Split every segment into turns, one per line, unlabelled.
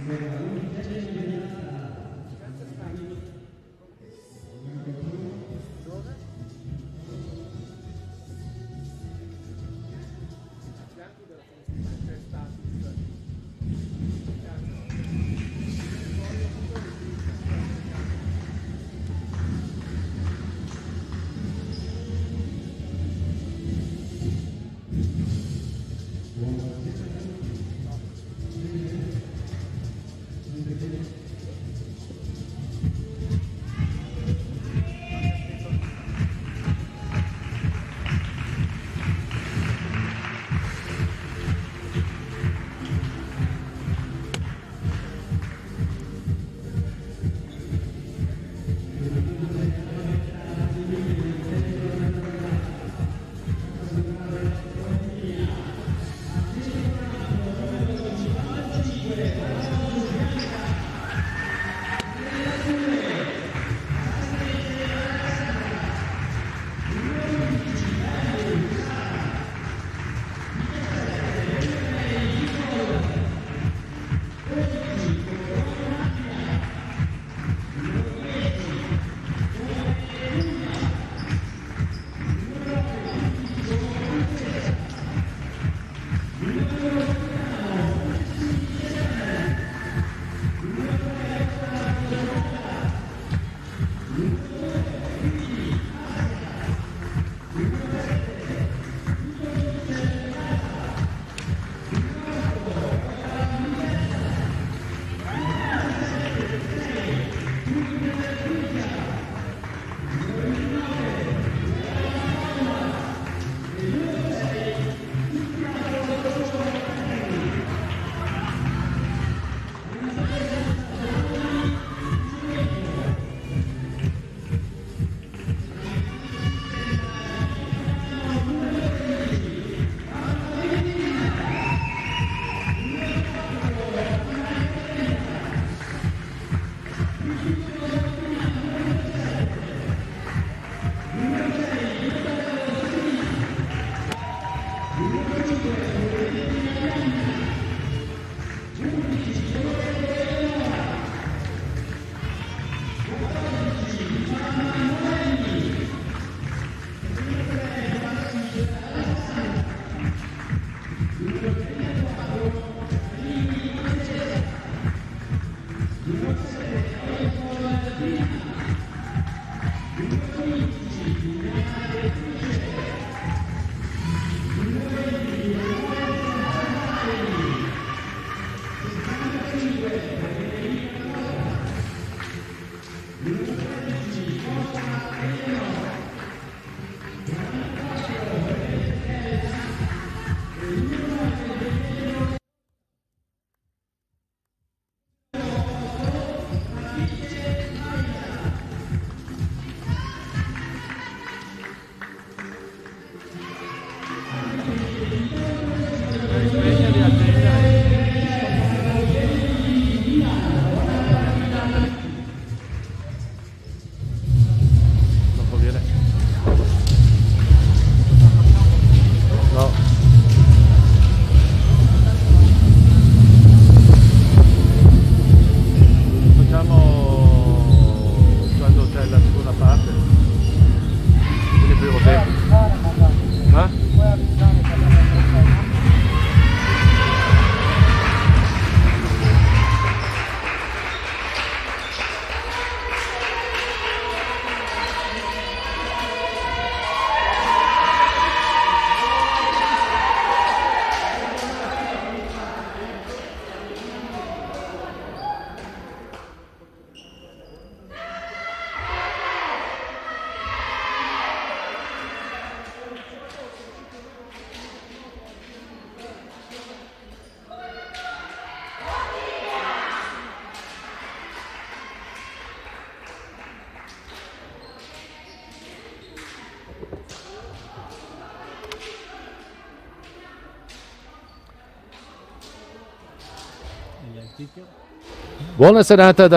Buona serata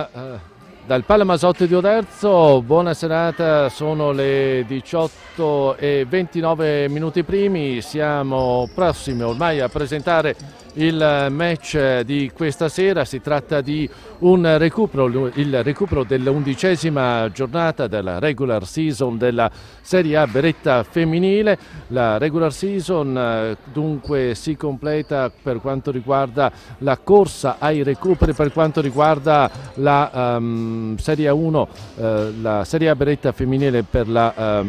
dal Palamasotti di Oderzo, buona serata, sono le 18:29 minuti primi, siamo prossimi ormai a presentare il match di questa sera. Si tratta di un recupero, il recupero dell'11ª giornata della regular season della Serie A Beretta femminile. La regular season dunque si completa per quanto riguarda la corsa ai recuperi, per quanto riguarda la Serie A1, la Serie A Beretta femminile per la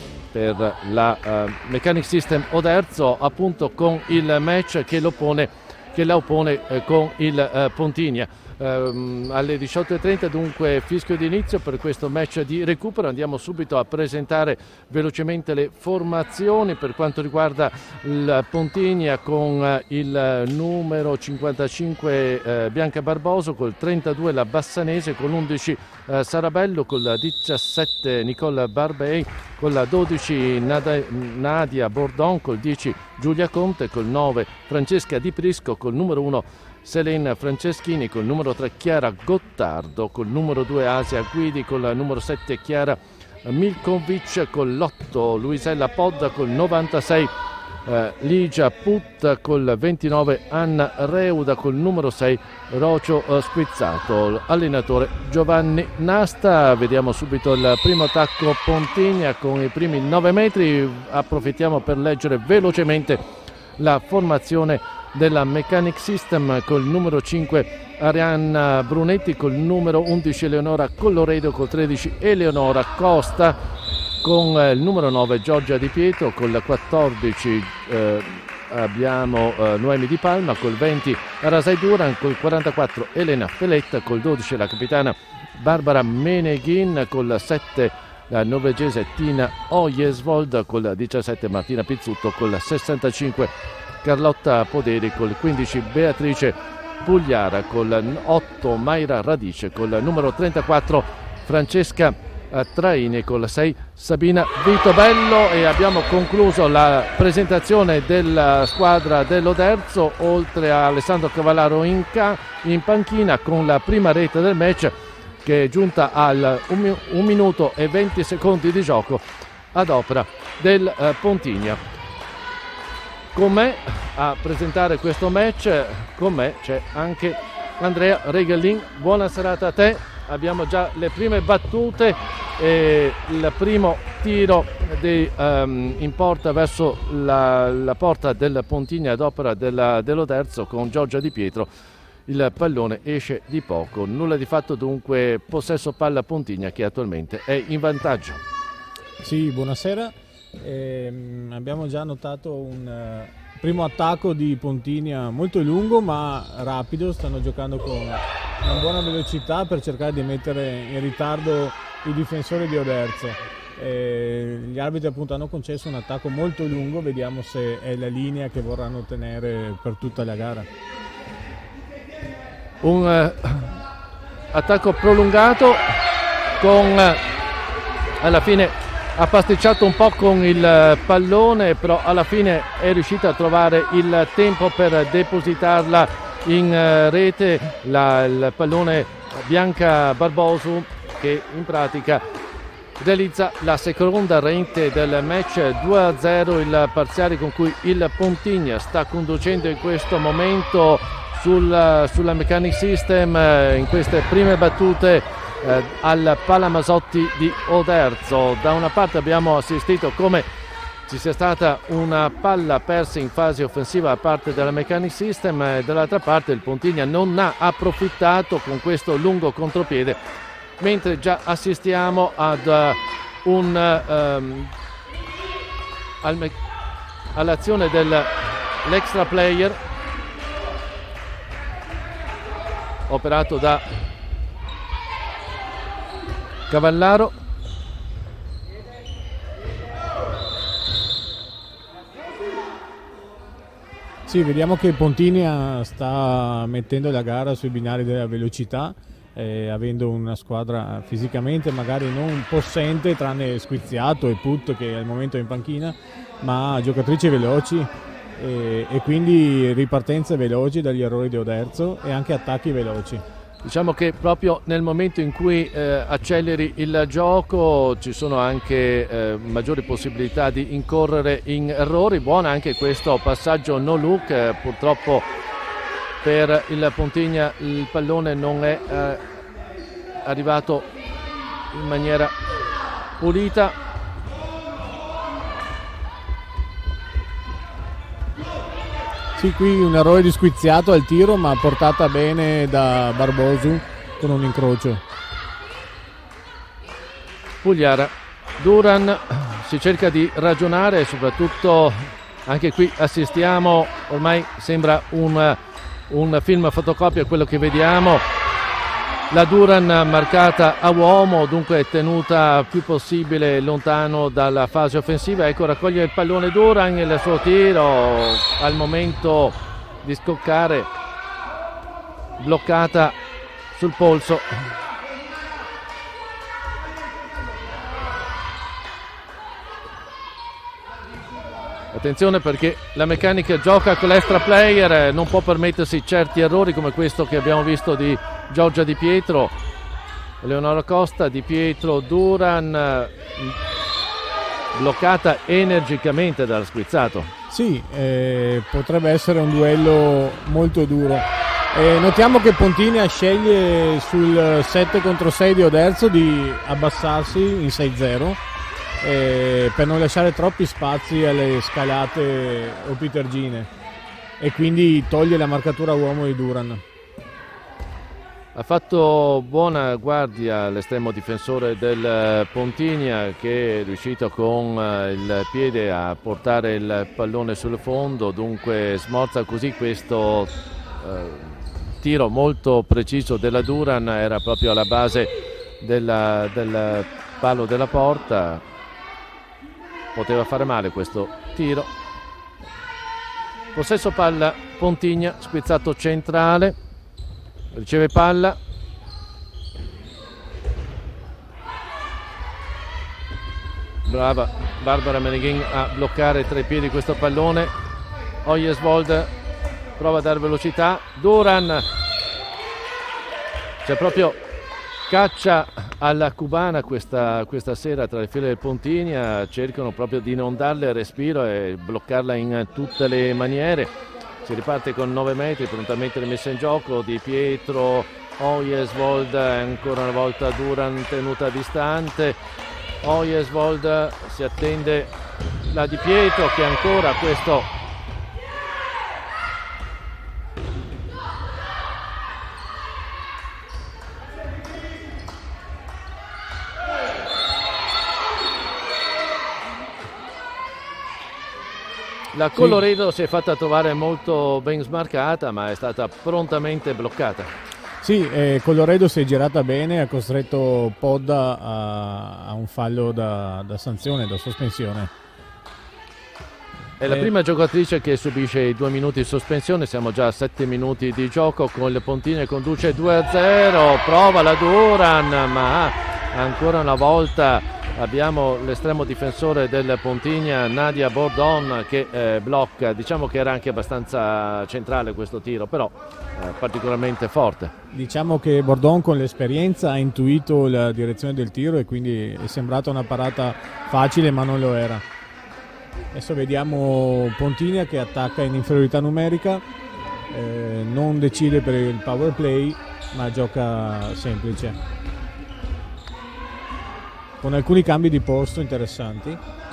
Mechanic System Oderzo, appunto con il match che la oppone con il Pontinia. Alle 18:30 dunque fischio di inizio per questo match di recupero. Andiamo subito a presentare velocemente le formazioni. Per quanto riguarda il Pontinia, con il numero 55 Bianca Barboso, col 32 la Bassanese, con l'11 Sarabello, col 17 Nicole Barbei, con la 12 Nadia Bordon, col 10 Giulia Conte, col 9 Francesca Di Prisco, col numero 1 Selene Franceschini, col numero 3 Chiara Gottardo, col numero 2 Asia Guidi, col numero 7 Chiara Milkovic, con l'8 Luisella Podda, col 96 Ligia Put, col 29 Anna Reuda, col numero 6 Rocio Squizzato. Allenatore Giovanni Nasta. Vediamo subito il primo attacco Pontinia con i primi 9 metri. Approfittiamo per leggere velocemente la formazione della Mechanic System, col numero 5 Arianna Brunetti, col numero 11 Eleonora Colloredo, col 13 Eleonora Costa, con il numero 9 Giorgia Di Pietro, col 14 abbiamo Noemi Di Palma, col 20 Rasai Duran, col 44 Elena Feletta, col 12 la capitana Barbara Meneghin, col 7 la norvegese Tina Ojesvold, col 17 Martina Pizzutto, col 65 Carlotta Poderi, col 15 Beatrice Pugliara, col 8 Mayra Radice, col numero 34 Francesca Traini, col 6 Sabina Vitobello. E abbiamo concluso la presentazione della squadra dell'Oderzo, oltre a Alessandro Cavallaro in panchina, con la prima rete del match che è giunta al 1 minuto e 20 secondi di gioco ad opera del Pontinia. Con me a presentare questo match, con me c'è anche Andrea Regalin. Buona serata a te. Abbiamo già le prime battute e il primo tiro in porta verso la porta del Pontinia ad opera dell'Oderzo, con Giorgia Di Pietro. Il pallone esce di poco, nulla di fatto dunque, possesso palla Pontinia che attualmente è in vantaggio.
Sì, buonasera. Abbiamo già notato un primo attacco di Pontinia molto lungo ma rapido. Stanno giocando con una buona velocità per cercare di mettere in ritardo i difensori di Oderzo. Gli arbitri appunto hanno concesso un attacco molto lungo, vediamo se è la linea che vorranno tenere per tutta la gara.
Un attacco prolungato, con alla fine ha pasticciato un po' con il pallone, però alla fine è riuscita a trovare il tempo per depositarla in rete. Il pallone Bianca Barboso, che in pratica realizza la seconda rete del match. 2-0 il parziale con cui il Pontinia sta conducendo in questo momento sulla Mechanic System in queste prime battute al Palamasotti di Oderzo. Da una parte abbiamo assistito come ci sia stata una palla persa in fase offensiva da parte della Mechanic System, e dall'altra parte il Pontinia non ha approfittato con questo lungo contropiede, mentre già assistiamo ad all'azione dell'extra player operato da Cavallaro.
Sì, vediamo che Pontinia sta mettendo la gara sui binari della velocità, avendo una squadra fisicamente magari non possente, tranne Squiziato e Put che al momento è in panchina, ma giocatrici veloci e quindi ripartenze veloci dagli errori di Oderzo e anche attacchi veloci.
Diciamo che proprio nel momento in cui acceleri il gioco ci sono anche maggiori possibilità di incorrere in errori. Buona anche questo passaggio no look, purtroppo per il Pontigna, il pallone non è arrivato in maniera pulita.
Sì, qui un errore di Squiziato al tiro, ma portata bene da Barbosu con un incrocio.
Pugliara, Duran si cerca di ragionare, soprattutto anche qui assistiamo, ormai sembra un film fotocopia quello che vediamo. La Duran marcata a uomo, dunque tenuta più possibile lontano dalla fase offensiva. Ecco, raccoglie il pallone Duran, il suo tiro al momento di scoccare, bloccata sul polso. Attenzione perché la Meccanica gioca con l'extra player, non può permettersi certi errori come questo che abbiamo visto di Giorgia Di Pietro, Eleonora Costa, Di Pietro, Duran, bloccata energicamente dal Squizzato.
Sì, potrebbe essere un duello molto duro. Notiamo che Pontigna sceglie sul 7 contro 6 di Oderzo di abbassarsi in 6-0 per non lasciare troppi spazi alle scalate o pitergine, e quindi toglie la marcatura uomo di Duran.
Ha fatto buona guardia l'estremo difensore del Pontigna, che è riuscito con il piede a portare il pallone sul fondo, dunque smorza così questo tiro molto preciso della Duran, era proprio alla base del palo della porta, poteva fare male questo tiro. Possesso palla Pontigna, Squizzato centrale, riceve palla, brava Barbara Meneghin a bloccare tra i piedi questo pallone. Oyesvold prova a dare velocità, Duran, c'è proprio caccia alla cubana questa sera tra le file del Pontigna, cercano proprio di non darle respiro e bloccarla in tutte le maniere. Si riparte con 9 metri, prontamente rimessa in gioco, Di Pietro, Oyesvold, ancora una volta Duran tenuta distante, Oyesvold si attende la Di Pietro che ancora questo la Colloredo si è fatta trovare molto ben smarcata, ma è stata prontamente bloccata.
Sì, Colloredo si è girata bene, ha costretto Podda a un fallo da sanzione, da sospensione.
È la prima giocatrice che subisce i 2 minuti di sospensione, siamo già a 7 minuti di gioco, con il Pontigna conduce 2-0, prova la Duran, ma ancora una volta abbiamo l'estremo difensore del Pontigna, Nadia Bordon, che blocca. Diciamo che era anche abbastanza centrale questo tiro, però particolarmente forte.
Diciamo che Bordon con l'esperienza ha intuito la direzione del tiro e quindi è sembrata una parata facile, ma non lo era. Adesso vediamo Pontigna che attacca in inferiorità numerica, non decide per il power play, ma gioca semplice, con alcuni cambi di posto interessanti.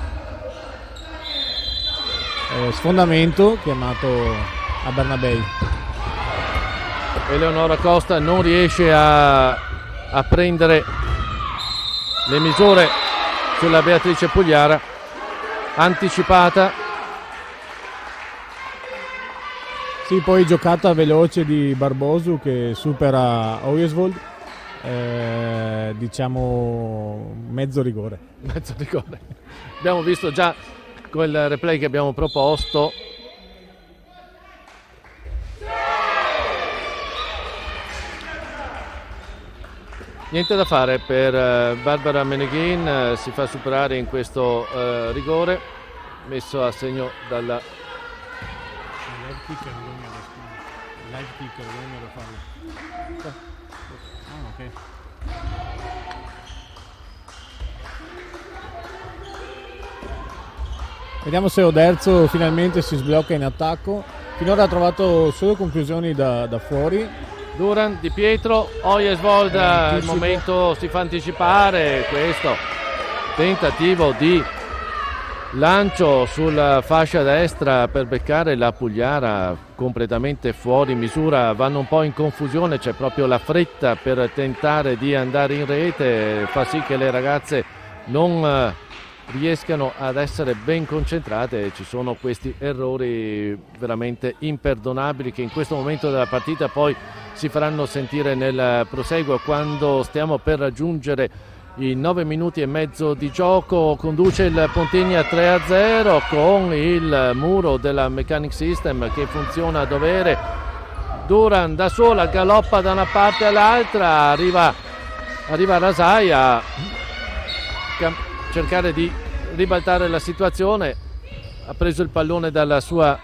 Sfondamento chiamato a Bernabei.
Eleonora Costa non riesce a prendere le misure sulla Beatrice Pugliara, anticipata.
Sì, poi giocata veloce di Barbosu che supera Oyesvold. Diciamo mezzo rigore.
Abbiamo visto già quel replay che abbiamo proposto. Niente da fare per Barbara Meneghin, si fa superare in questo rigore messo a segno dalla
live kicker bisogna da farlo. Ok. Vediamo se Oderzo finalmente si sblocca in attacco. finora ha trovato solo conclusioni da fuori.
Duran, Di Pietro, Ojesvold, al momento si fa anticipare questo tentativo di lancio sulla fascia destra per beccare la Pugliara completamente fuori misura, vanno un po' in confusione, c'è proprio la fretta per tentare di andare in rete, fa sì che le ragazze non riescano ad essere ben concentrate, ci sono questi errori veramente imperdonabili che in questo momento della partita poi si faranno sentire nel proseguo, quando stiamo per raggiungere i 9 minuti e mezzo di gioco. Conduce il Pontigna 3-0 con il muro della Mechanic System che funziona a dovere. Duran da sola galoppa da una parte all'altra, arriva Rasai a cercare di ribaltare la situazione, ha preso il pallone dalla sua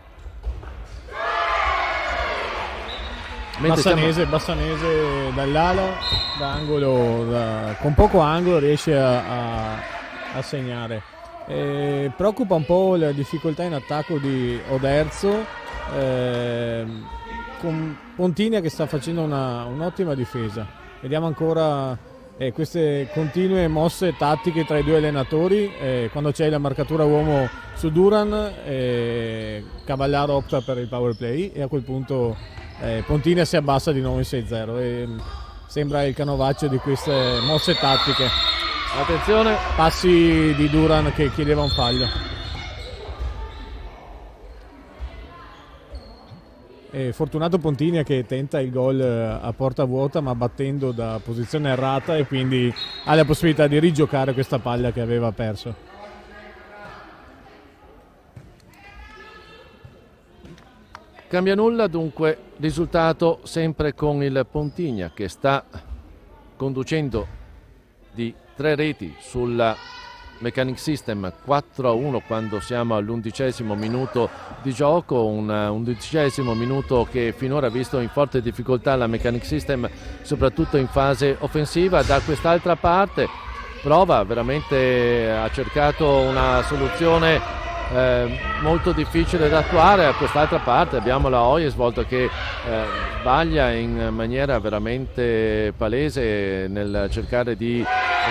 Bassanese dall'ala, d'angolo, con poco angolo riesce a segnare. Preoccupa un po' la difficoltà in attacco di Oderzo, con Pontigna che sta facendo un'ottima difesa. Vediamo ancora queste continue mosse tattiche tra i due allenatori. Quando c'è la marcatura uomo su Duran, Cavallaro opta per il power play e a quel punto Pontigna si abbassa di nuovo in 6-0 e sembra il canovaccio di queste mosse tattiche.
Attenzione,
passi di Duran che chiedeva un fallo. Fortunato Pontigna che tenta il gol a porta vuota ma battendo da posizione errata e quindi ha la possibilità di rigiocare questa palla che aveva perso.
Cambia nulla, dunque risultato sempre con il Pontigna che sta conducendo di 3 reti sulla Mechanic System, 4-1 quando siamo all'11° minuto di gioco, un 11° minuto che finora ha visto in forte difficoltà la Mechanic System soprattutto in fase offensiva. Da quest'altra parte prova veramente, ha cercato una soluzione molto difficile da attuare. A quest'altra parte abbiamo la Ojesvold che sbaglia in maniera veramente palese nel cercare di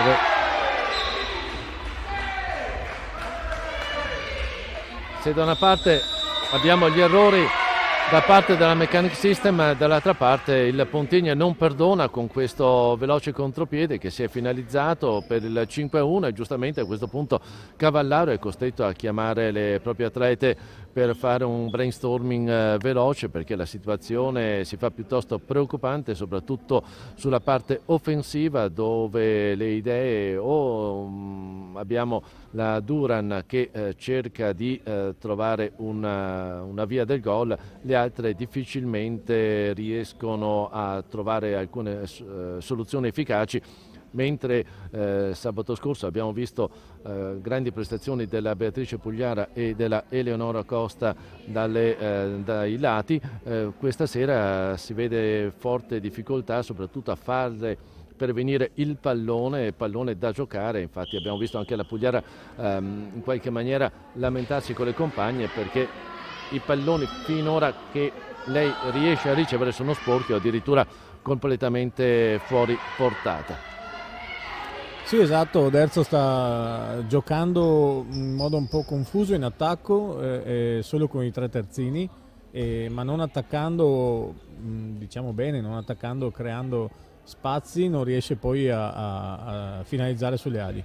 se da una parte abbiamo gli errori da parte della Mechanic System, dall'altra parte il Pontigna non perdona con questo veloce contropiede che si è finalizzato per il 5-1 e giustamente a questo punto Cavallaro è costretto a chiamare le proprie atlete per fare un brainstorming veloce perché la situazione si fa piuttosto preoccupante soprattutto sulla parte offensiva dove le idee abbiamo la Duran che cerca di trovare una via del gol, le altre difficilmente riescono a trovare alcune soluzioni efficaci, mentre sabato scorso abbiamo visto grandi prestazioni della Beatrice Pugliara e della Eleonora Costa dai lati, questa sera si vede forte difficoltà soprattutto a farle pervenire il pallone da giocare. Infatti abbiamo visto anche la Pugliara in qualche maniera lamentarsi con le compagne perché i palloni finora che lei riesce a ricevere sono sporchi o addirittura completamente fuori portata.
Sì, esatto, Oderzo sta giocando in modo un po' confuso in attacco, solo con i 3 terzini, ma non attaccando, diciamo bene, non attaccando, creando spazi, non riesce poi a finalizzare sulle ali.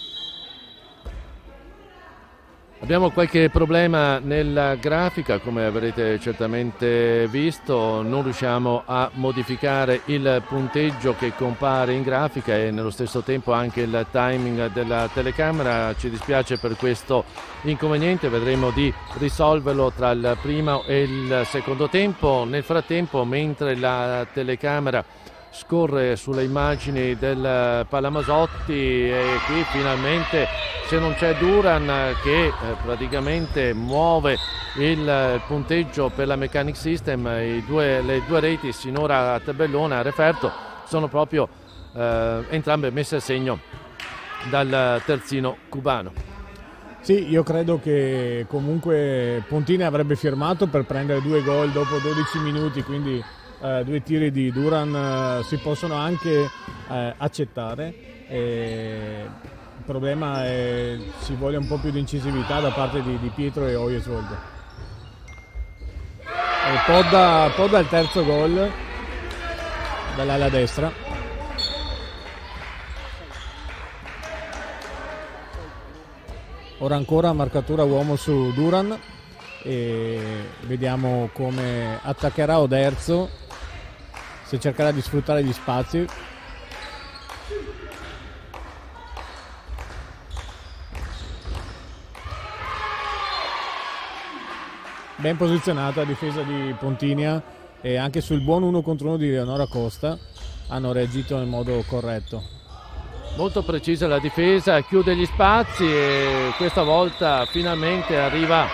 Abbiamo qualche problema nella grafica, come avrete certamente visto, non riusciamo a modificare il punteggio che compare in grafica e nello stesso tempo anche il timing della telecamera. Ci dispiace per questo inconveniente, vedremo di risolverlo tra il primo e il secondo tempo. Nel frattempo, mentre la telecamera scorre sulle immagini del Palamasotti e qui finalmente, se non c'è Duran che praticamente muove il punteggio per la Mechanic System, le due reti sinora a tabellone a referto sono proprio entrambe messe a segno dal terzino cubano.
Sì, io credo che comunque Pontini avrebbe firmato per prendere 2 gol dopo 12 minuti, quindi 2 tiri di Duran si possono anche accettare. Il problema è ci vuole un po' più di incisività da parte di Pietro e Oyesvold. Podda il terzo gol dall'ala destra. Ora ancora marcatura uomo su Duran e vediamo come attaccherà Oderzo, se cercherà di sfruttare gli spazi. Ben posizionata la difesa di Pontinia e anche sul buon 1 contro 1 di Leonora Costa hanno reagito nel modo corretto.
Molto precisa la difesa, chiude gli spazi e questa volta finalmente arriva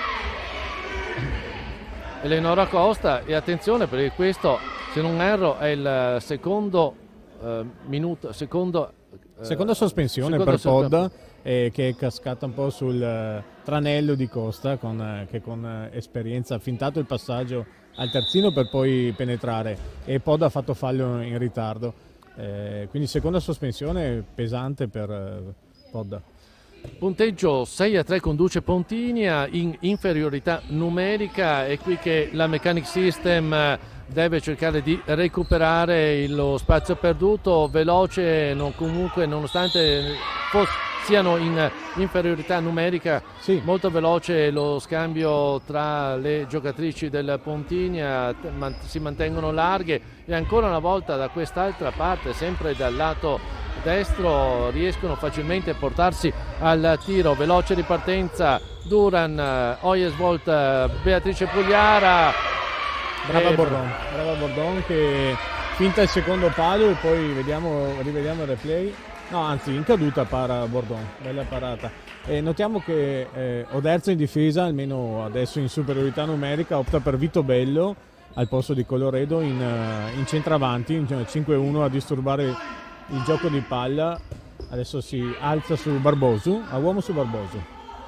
Eleonora Costa. E attenzione, perché questo, se non erro, è il secondo minuto, seconda
sospensione per Podda, che è cascata un po' sul tranello di Costa, che con esperienza ha fintato il passaggio al terzino per poi penetrare, e Podda ha fatto fallo in ritardo. Quindi seconda sospensione pesante per Podda.
Punteggio 6-3 conduce Pontinia in inferiorità numerica. È qui che la Mechanic System deve cercare di recuperare lo spazio perduto, veloce, comunque nonostante siano in inferiorità numerica, sì. Molto veloce lo scambio tra le giocatrici del Pontinia, si mantengono larghe e ancora una volta da quest'altra parte, sempre dal lato destro, riescono facilmente a portarsi al tiro. Veloce ripartenza, Duran, Oyesvold, Beatrice Pugliara.
Brava Bordon che finta il secondo palo e poi rivediamo il replay. No, anzi, in caduta para Bordon, bella parata. Notiamo che Oderzo in difesa, almeno adesso in superiorità numerica, opta per Vito Bello al posto di Coloredo in centravanti, in 5-1 a disturbare il gioco di palla. Adesso si alza su Barbosu, a uomo su Barbosu.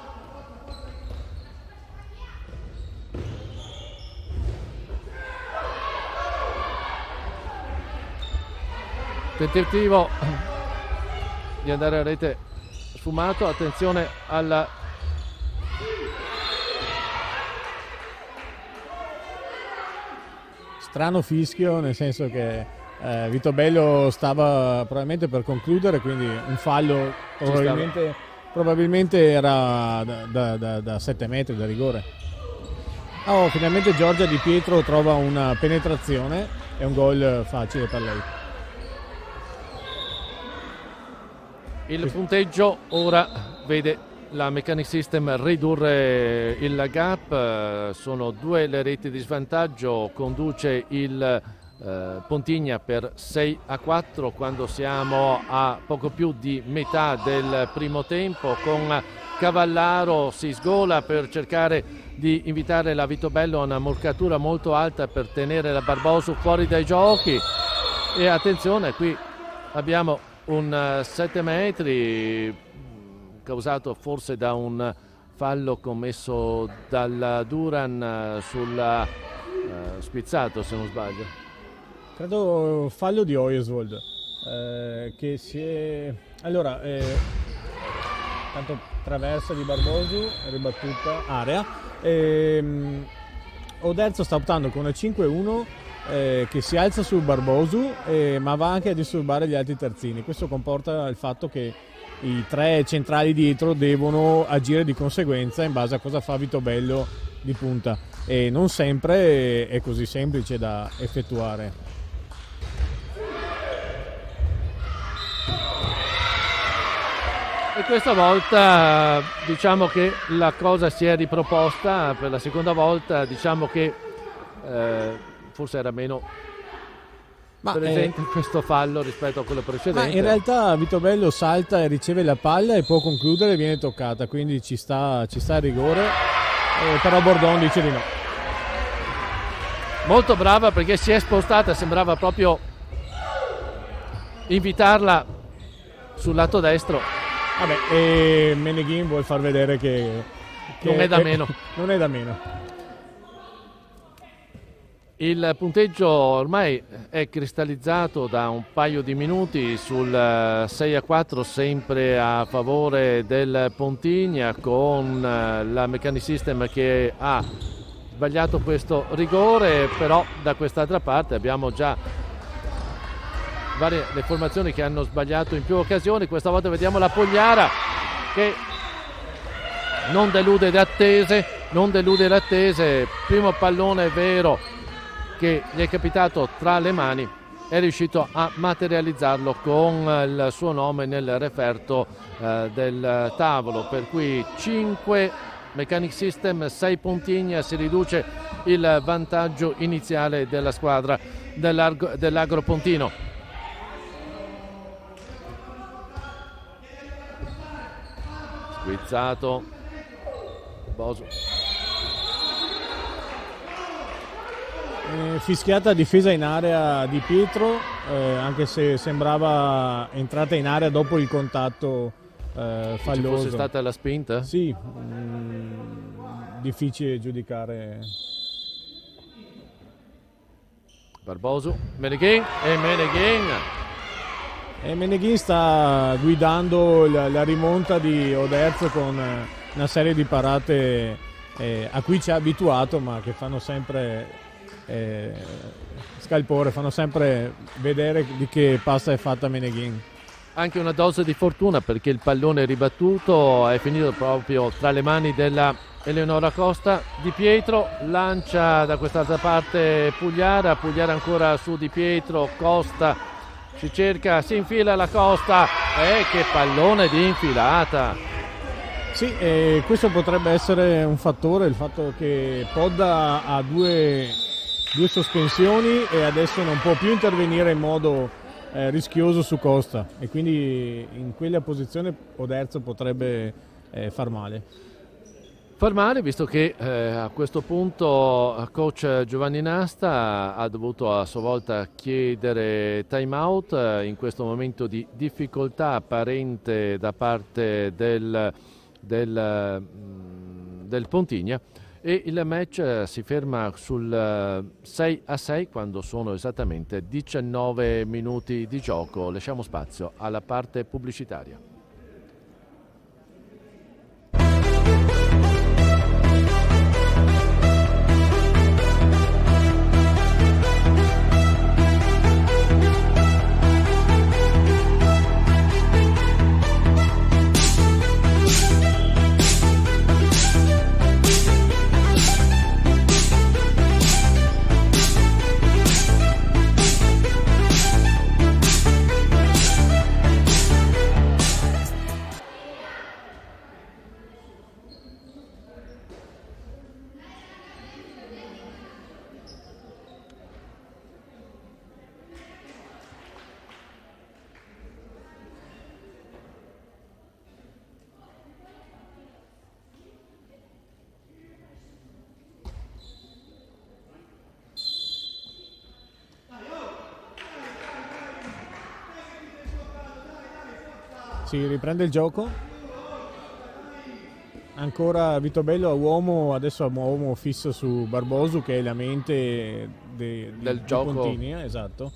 Tentativo di andare a rete sfumato, attenzione alla
strano fischio, nel senso che Vito Bello stava probabilmente per concludere, quindi un fallo probabilmente era da 7 metri da rigore. Finalmente Giorgia Di Pietro trova una penetrazione e un gol facile per lei.
Il punteggio ora vede la Mechanic System ridurre il gap, sono 2 le reti di svantaggio, conduce il Pontinia per 6-4 quando siamo a poco più di metà del primo tempo, con Cavallaro si sgola per cercare di invitare la Vitobello a una marcatura molto alta per tenere la Barbosu fuori dai giochi. E attenzione, qui abbiamo un 7 metri causato forse da un fallo commesso dal Duran sul spizzato, se non sbaglio.
Credo fallo di Oyesvold, che si è... Allora, tanto traversa di Barbosu, ribattuta, area. Oderzo sta optando con una 5-1 che si alza sul Barbosu, ma va anche a disturbare gli altri terzini. Questo comporta il fatto che i 3 centrali dietro devono agire di conseguenza in base a cosa fa Vitobello di punta, e non sempre è così semplice da effettuare.
E questa volta diciamo che la cosa si è riproposta per la seconda volta, diciamo che forse era meno presente questo fallo rispetto a quello precedente.
Ma in realtà Vitobello salta e riceve la palla e può concludere, viene toccata, quindi ci sta a rigore, però Bordon dice di no.
Molto brava, perché si è spostata, sembrava proprio invitarla sul lato destro,
Vabbè, e Meneghin vuol far vedere che
non è da meno.
Non è da meno.
Il punteggio ormai è cristallizzato da un paio di minuti sul 6-4, sempre a favore del Pontigna, con la Mechanic System che ha sbagliato questo rigore, però da quest'altra parte abbiamo già varie le formazioni che hanno sbagliato in più occasioni. Questa volta vediamo la Pogliara che non delude le attese, primo pallone vero che gli è capitato tra le mani, è riuscito a materializzarlo con il suo nome nel referto del tavolo, per cui 5 Mechanic System, 6 Pontigna, si riduce il vantaggio iniziale della squadra dell'Agro Pontino. Squizzato Bosu.
Fischiata difesa in area di Pietro, anche se sembrava entrata in area dopo il contatto falloso.
Ci fosse stata la spinta?
Sì, difficile giudicare.
Barbosu, Meneghin
e Meneghin sta guidando la rimonta di Oderzo con una serie di parate a cui ci ha abituato, ma che fanno sempre scalpore, fanno sempre vedere di che pasta è fatta Meneghin.
Anche una dose di fortuna, perché il pallone ribattuto è finito proprio tra le mani della Eleonora Costa. Di Pietro lancia da quest'altra parte Pugliara ancora su Di Pietro, Costa si infila la Costa, che pallone di infilata.
Sì, questo potrebbe essere un fattore, il fatto che Podda ha due sospensioni e adesso non può più intervenire in modo rischioso su Costa, e quindi in quella posizione Oderzo potrebbe far male,
visto che a questo punto coach Giovanni Nasta ha dovuto a sua volta chiedere time out in questo momento di difficoltà apparente da parte del Pontigna, e il match si ferma sul 6-6 quando sono esattamente 19 minuti di gioco. Lasciamo spazio alla parte pubblicitaria.
si riprende il gioco, ancora Vitobello a uomo, adesso a uomo fisso su Barbosu, che è la mente del gioco. Pontigna, esatto.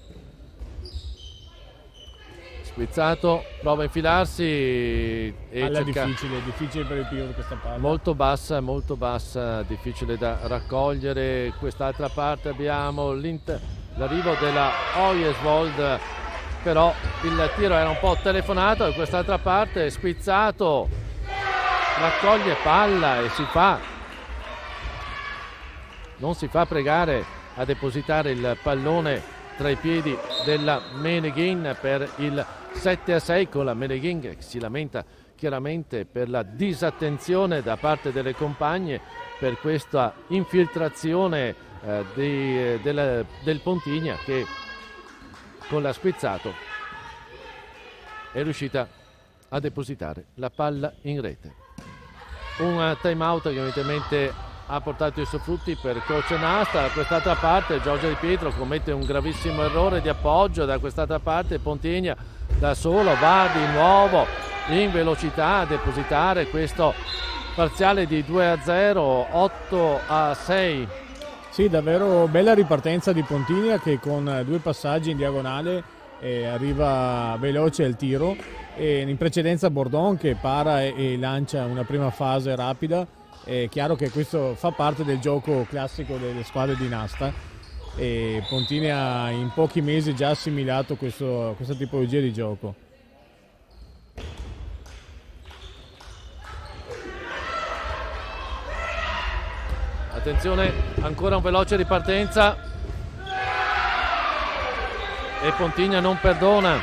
Spizzato, prova a infilarsi e
palla difficile per il Piero questa palla.
Molto bassa, difficile da raccogliere. Quest'altra parte abbiamo l'arrivo della Oyesvold, però il tiro era un po' telefonato, e quest'altra parte Spizzato raccoglie palla e non si fa pregare a depositare il pallone tra i piedi della Meneghin per il 7-6, con la Meneghin che si lamenta chiaramente per la disattenzione da parte delle compagne per questa infiltrazione del Pontigna, che con la Spizzato è riuscita a depositare la palla in rete. Un time out che evidentemente ha portato i suoi frutti per coach Nasta. Da quest'altra parte Giorgio Di Pietro commette un gravissimo errore di appoggio, da quest'altra parte Pontigna da solo va di nuovo in velocità a depositare questo parziale di 2-0, 8-6.
Sì, davvero bella ripartenza di Pontinia, che con 2 passaggi in diagonale arriva veloce al tiro, e in precedenza Bordon che para e lancia una prima fase rapida. È chiaro che questo fa parte del gioco classico delle squadre di Nasta, e Pontinia in pochi mesi già assimilato questa tipologia di gioco.
Attenzione, ancora un veloce ripartenza e Pontinia non perdona.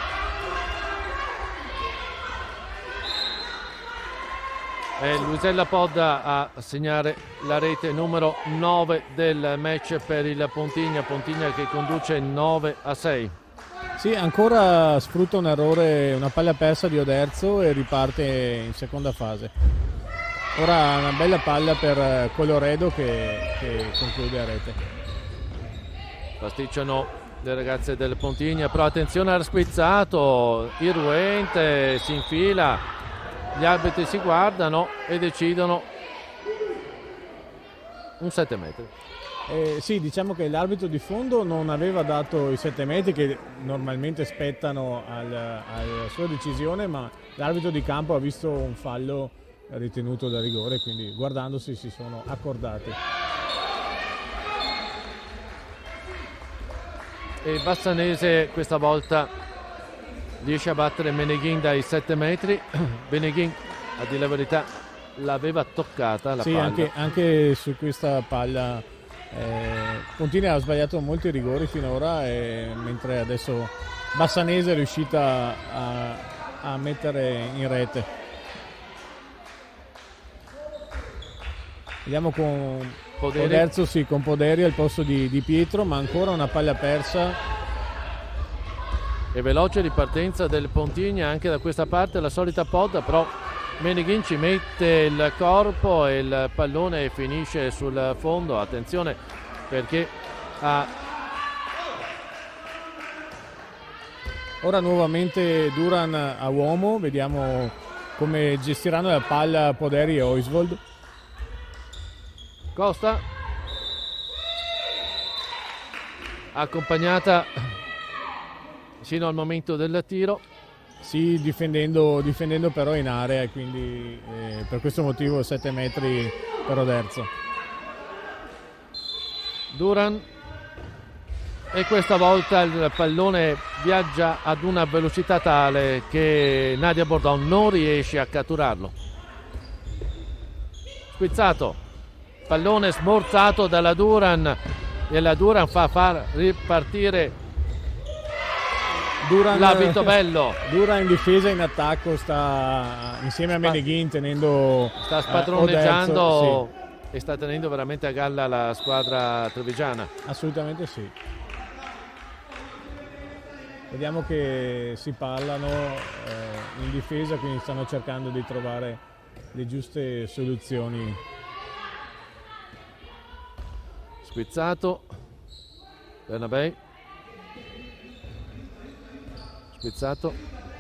È Luisella Podda a segnare la rete numero 9 del match per il Pontinia che conduce 9-6.
Sì, ancora sfrutta un errore, una palla persa di Oderzo, e riparte in seconda fase. Ora una bella palla per Coloredo che conclude a rete.
Pasticciano le ragazze del Pontinia, però attenzione al spizzato, irruente, si infila, gli arbitri si guardano e decidono un 7 metri.
Sì, diciamo che l'arbitro di fondo non aveva dato i 7 metri che normalmente spettano alla sua decisione, ma l'arbitro di campo ha visto un fallo ritenuto da rigore, quindi guardandosi si sono accordati.
E Bassanese questa volta riesce a battere Meneghin dai 7 metri. Meneghin, a dire la verità, l'aveva toccata la palla.
Sì, anche su questa palla Pontinia ha sbagliato molti rigori finora, mentre adesso Bassanese è riuscita a mettere in rete. Vediamo con Oderzo, sì, con Poderi al posto di Pietro, ma ancora una palla persa.
E veloce ripartenza del Pontinia anche da questa parte, la solita Podda, però Meneghin ci mette il corpo e il pallone finisce sul fondo. Attenzione perché
ora nuovamente Duran a uomo, vediamo come gestiranno la palla Poderi e Oisvold.
Costa accompagnata sino al momento del tiro.
Sì, difendendo però in area, quindi per questo motivo 7 metri per Oderzo.
Duran, e questa volta il pallone viaggia ad una velocità tale che Nadia Bordon non riesce a catturarlo. Spizzato, pallone smorzato dalla Duran, e la Duran fa far ripartire l'abito bello.
Duran in difesa e in attacco sta insieme a Meneghin tenendo,
sta spadroneggiando
Oderzo, sì.
E sta tenendo veramente a galla la squadra trevigiana.
Assolutamente sì. Vediamo che si parlano in difesa, quindi stanno cercando di trovare le giuste soluzioni.
Spizzato, Bernabei, spizzato,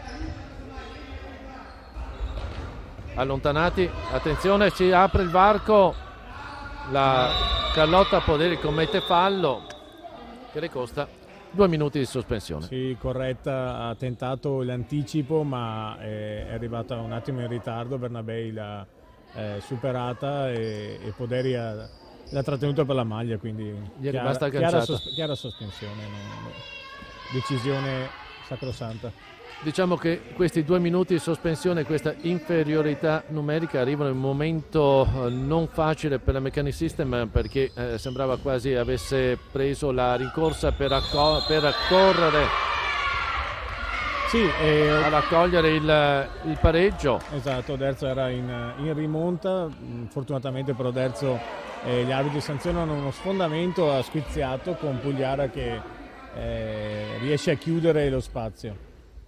allontanati, attenzione, si apre il varco, la Carlotta Poderi commette fallo che le costa 2 minuti di sospensione.
Sì, corretta, ha tentato l'anticipo ma è arrivata un attimo in ritardo, Bernabei l'ha superata e Poderi l'ha trattenuta per la maglia, quindi chiara sospensione, decisione sacrosanta.
Diciamo che questi 2 minuti di sospensione, questa inferiorità numerica arrivano in un momento non facile per la Mechanic System, perché sembrava quasi avesse preso la rincorsa per accorrere,
sì,
ad accogliere il pareggio.
Esatto, Oderzo era in rimonta, fortunatamente per Oderzo gli arbitri sanzionano uno sfondamento a squiziato con Pugliara che riesce a chiudere lo spazio.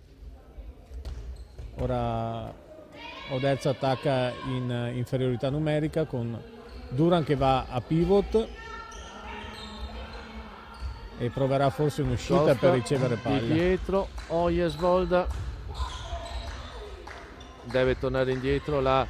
Ora Oderzo attacca in inferiorità numerica con Duran che va a pivot e proverà forse un'uscita per ricevere palla.
Di Pietro, Ojesvold, deve tornare indietro la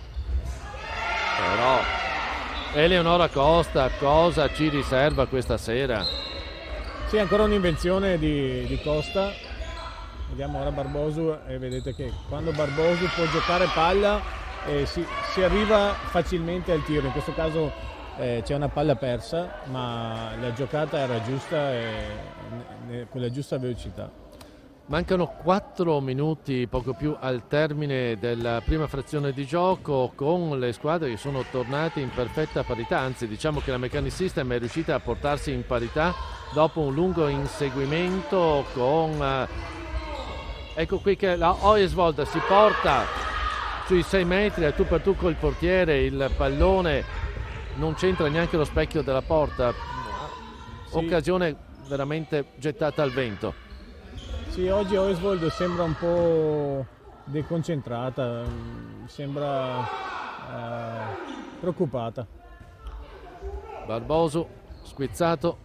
però Eleonora Costa cosa ci riserva questa sera?
Sì, ancora un'invenzione di Costa. Vediamo ora Barbosu e vedete che quando Barbosu può giocare palla si arriva facilmente al tiro. In questo caso c'è una palla persa, ma la giocata era giusta e con la giusta velocità.
Mancano 4 minuti, poco più, al termine della prima frazione di gioco, con le squadre che sono tornate in perfetta parità. Anzi, diciamo che la Mechanic System è riuscita a portarsi in parità dopo un lungo inseguimento con ecco qui che la Ojesvold si porta sui 6 metri a tu per tu col portiere, il pallone non c'entra neanche lo specchio della porta. Sì. Occasione veramente gettata al vento.
Sì, oggi Ojesvold sembra un po' deconcentrata, sembra preoccupata.
Barbosu squizzato.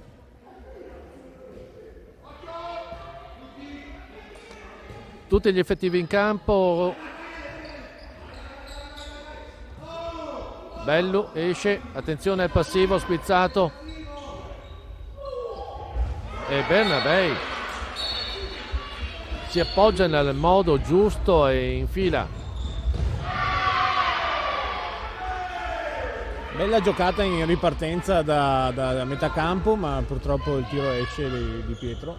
Tutti gli effettivi in campo. Bellu esce, attenzione al passivo, squizzato. E Bernabei si appoggia nel modo giusto e infila.
Bella giocata in ripartenza da metà campo, ma purtroppo il tiro esce di Pietro.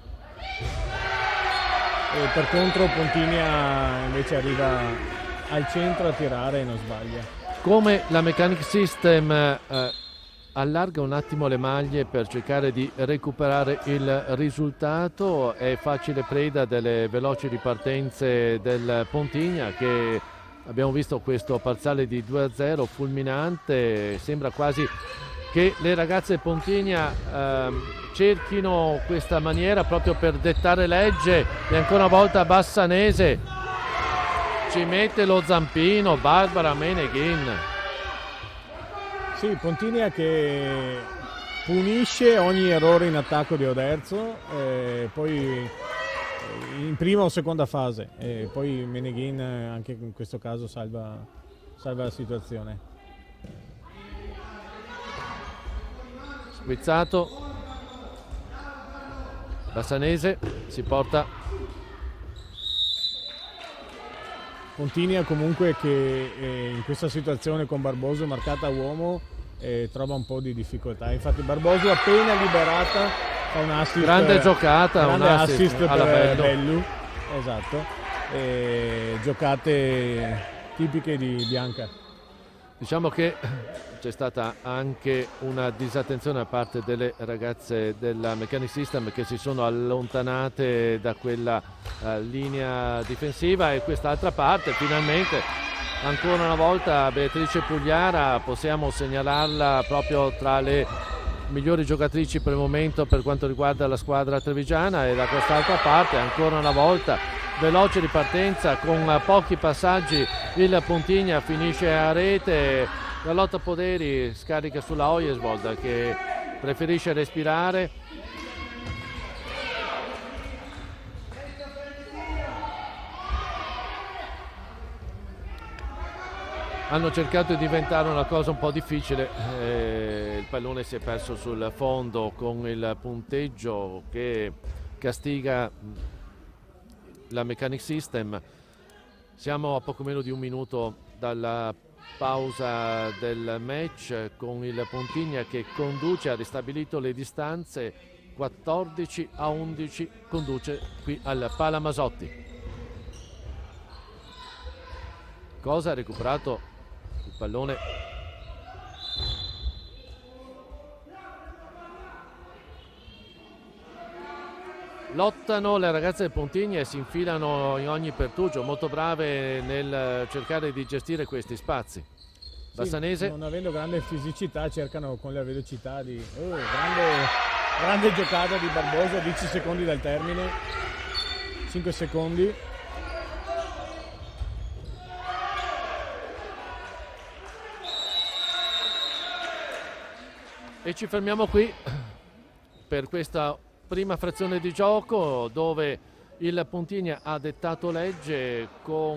E per contro Pontinia invece arriva al centro a tirare e non sbaglia.
Come la Mechanic System allarga un attimo le maglie per cercare di recuperare il risultato, è facile preda delle veloci ripartenze del Pontigna, che abbiamo visto questo parziale di 2-0 fulminante. Sembra quasi che le ragazze Pontigna cerchino questa maniera proprio per dettare legge. E ancora una volta Bassanese ci mette lo zampino, Barbara Meneghin.
Sì, Pontinia che punisce ogni errore in attacco di Oderzo, poi in prima o seconda fase, e poi Meneghin anche in questo caso salva la situazione.
Squizzato, Bassanese si porta.
Pontinia comunque che in questa situazione con Barbosu marcata a uomo trova un po' di difficoltà. Infatti Barbosu appena liberata fa un assist,
grande giocata,
grande
un assist
per Bellu. Esatto, giocate tipiche di Bianca.
Diciamo che c'è stata anche una disattenzione da parte delle ragazze della Mechanic System, che si sono allontanate da quella linea difensiva, e quest'altra parte finalmente ancora una volta Beatrice Pugliara possiamo segnalarla proprio tra le migliori giocatrici per il momento per quanto riguarda la squadra trevigiana. E da quest'altra parte ancora una volta veloce ripartenza con pochi passaggi, il Pontigna finisce a rete. La Lotta Poderi scarica sulla Ojesvold che preferisce respirare. Hanno cercato di diventare una cosa un po' difficile, il pallone si è perso sul fondo con il punteggio che castiga la Mechanic System. Siamo a poco meno di un minuto dalla pausa del match, con il Pontigna che conduce, ha ristabilito le distanze, 14-11 conduce qui al Palamasotti. Cosa ha recuperato il pallone? Lottano le ragazze del Pontigna e si infilano in ogni pertugio, molto brave nel cercare di gestire questi spazi. Bassanese,
sì, non avendo grande fisicità, cercano con la velocità di grande giocata di Barbosa, 10 secondi dal termine, 5 secondi.
E ci fermiamo qui per questa prima frazione di gioco, dove Il Pontinia ha dettato legge con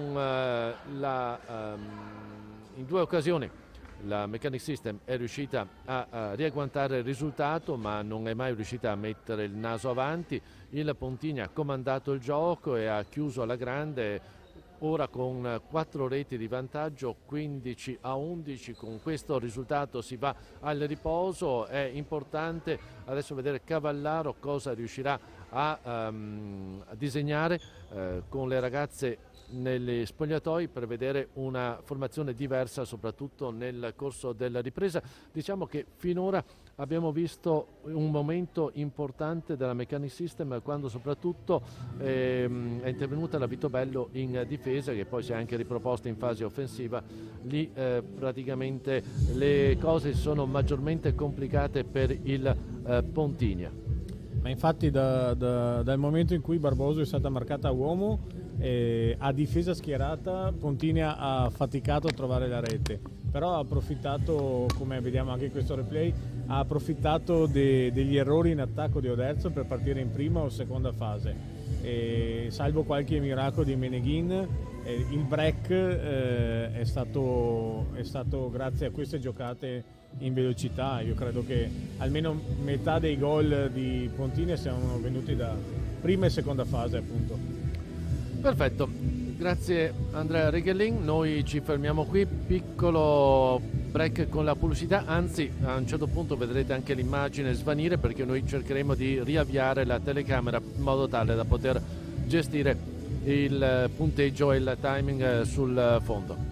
in due occasioni la Mechanic System è riuscita a riagguantare il risultato, ma non è mai riuscita a mettere il naso avanti. Il Pontinia ha comandato il gioco e ha chiuso alla grande, ora con 4 reti di vantaggio, 15-11. Con questo risultato si va al riposo. È importante adesso vedere Cavallaro cosa riuscirà a disegnare con le ragazze negli spogliatoi per vedere una formazione diversa soprattutto nel corso della ripresa. Diciamo che finora abbiamo visto un momento importante della Mechanic System quando soprattutto è intervenuta la Vitobello in difesa, che poi si è anche riproposta in fase offensiva. Lì praticamente le cose si sono maggiormente complicate per il Pontinia.
Ma infatti dal momento in cui Barboso è stata marcata a uomo, a difesa schierata Pontinia ha faticato a trovare la rete, però ha approfittato, come vediamo anche in questo replay, ha approfittato degli errori in attacco di Oderzo per partire in prima o seconda fase, salvo qualche miracolo di Meneghin. Il break è stato grazie a queste giocate in velocità. Io credo che almeno metà dei gol di Pontinia siano venuti da prima e seconda fase, appunto.
Perfetto, grazie Andrea Reghelin, noi ci fermiamo qui, piccolo break con la pubblicità, anzi a un certo punto vedrete anche l'immagine svanire perché noi cercheremo di riavviare la telecamera in modo tale da poter gestire il punteggio e il timing sul fondo.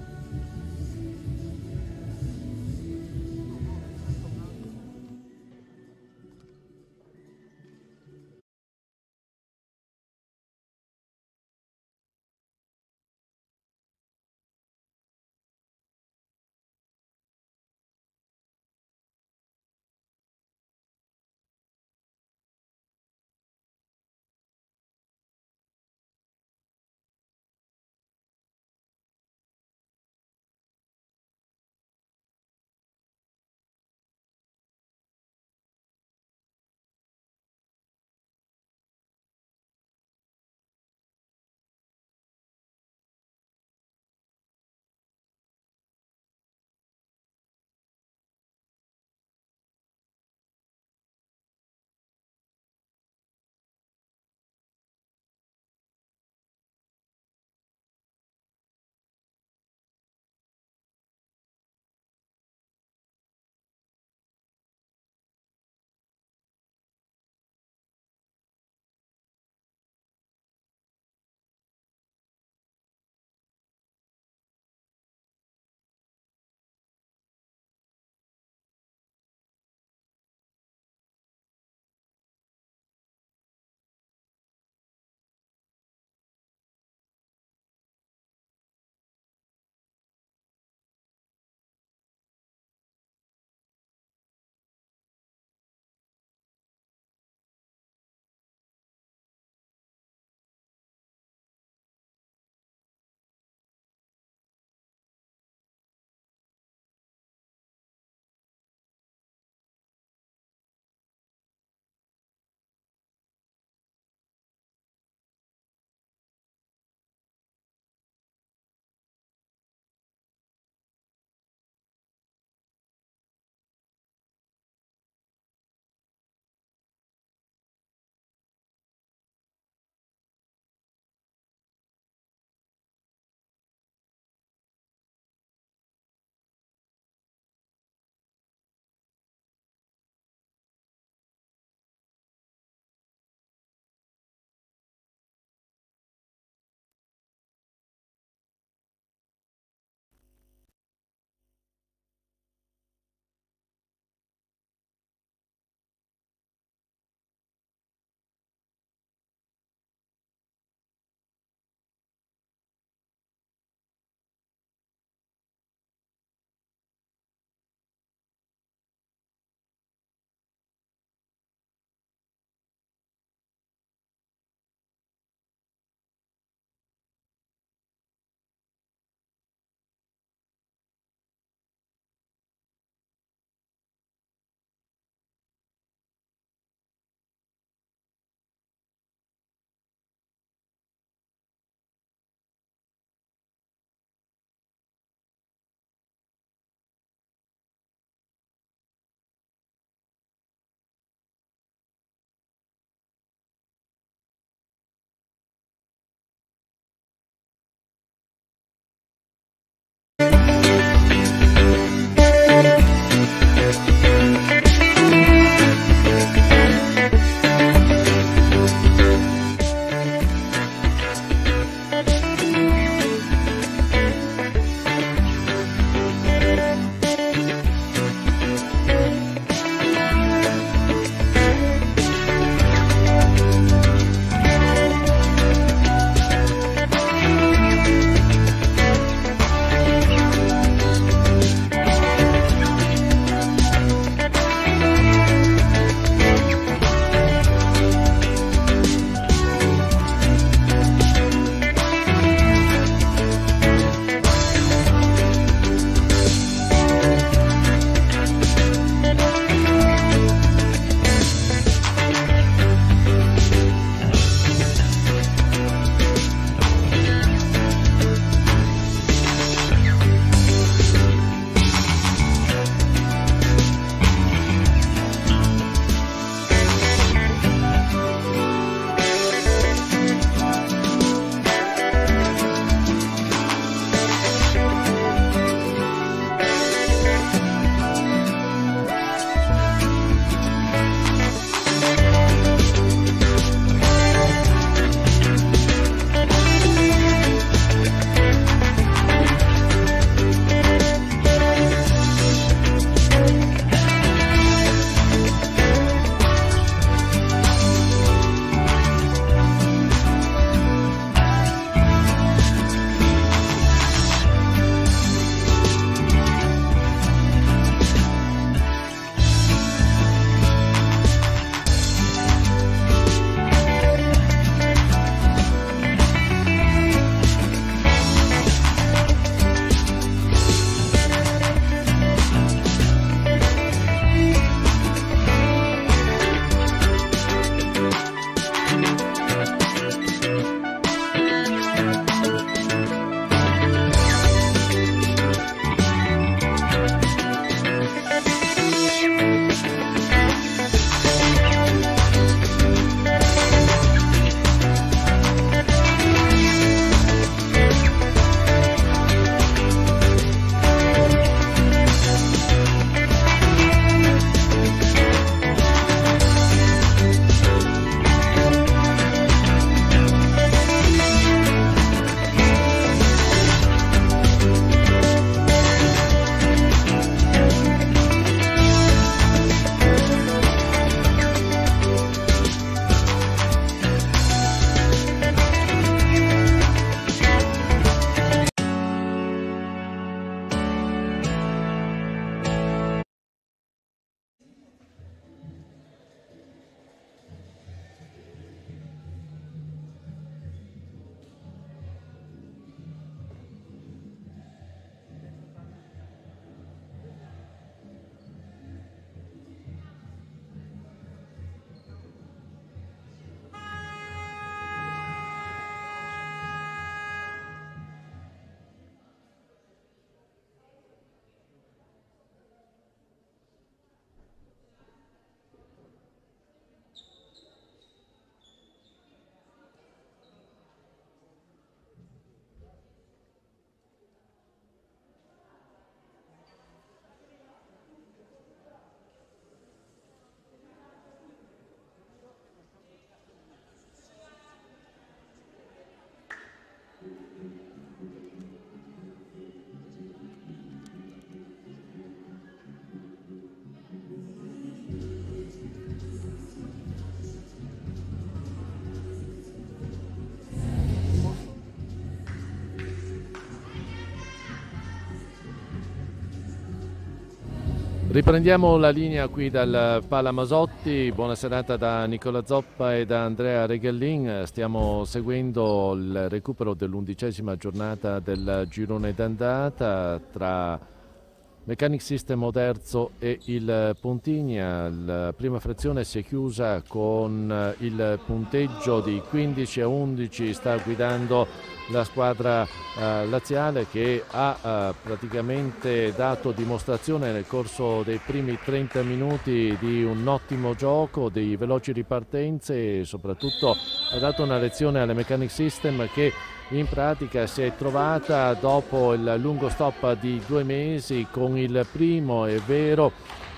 Riprendiamo la linea qui dal Pala Masotti. Buona serata da Nicola Zoppa e da Andrea Regallin. Stiamo seguendo il recupero dell'11ª giornata del girone d'andata tra Mechanic System Oderzo e il Pontigna. La prima frazione si è chiusa con il punteggio di 15-11, sta guidando la squadra laziale, che ha praticamente dato dimostrazione nel corso dei primi 30 minuti di un ottimo gioco, di veloci ripartenze, e soprattutto ha dato una lezione alle Mechanic System, che in pratica si è trovata dopo il lungo stop di 2 mesi con il primo vero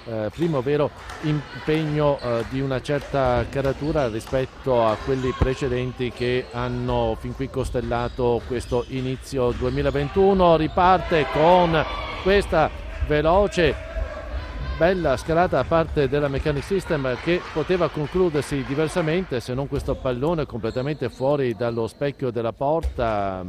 impegno di una certa caratura rispetto a quelli precedenti che hanno fin qui costellato questo inizio 2021. Riparte con questa veloce bella scalata da parte della Mechanic System, che poteva concludersi diversamente se non questo pallone completamente fuori dallo specchio della porta.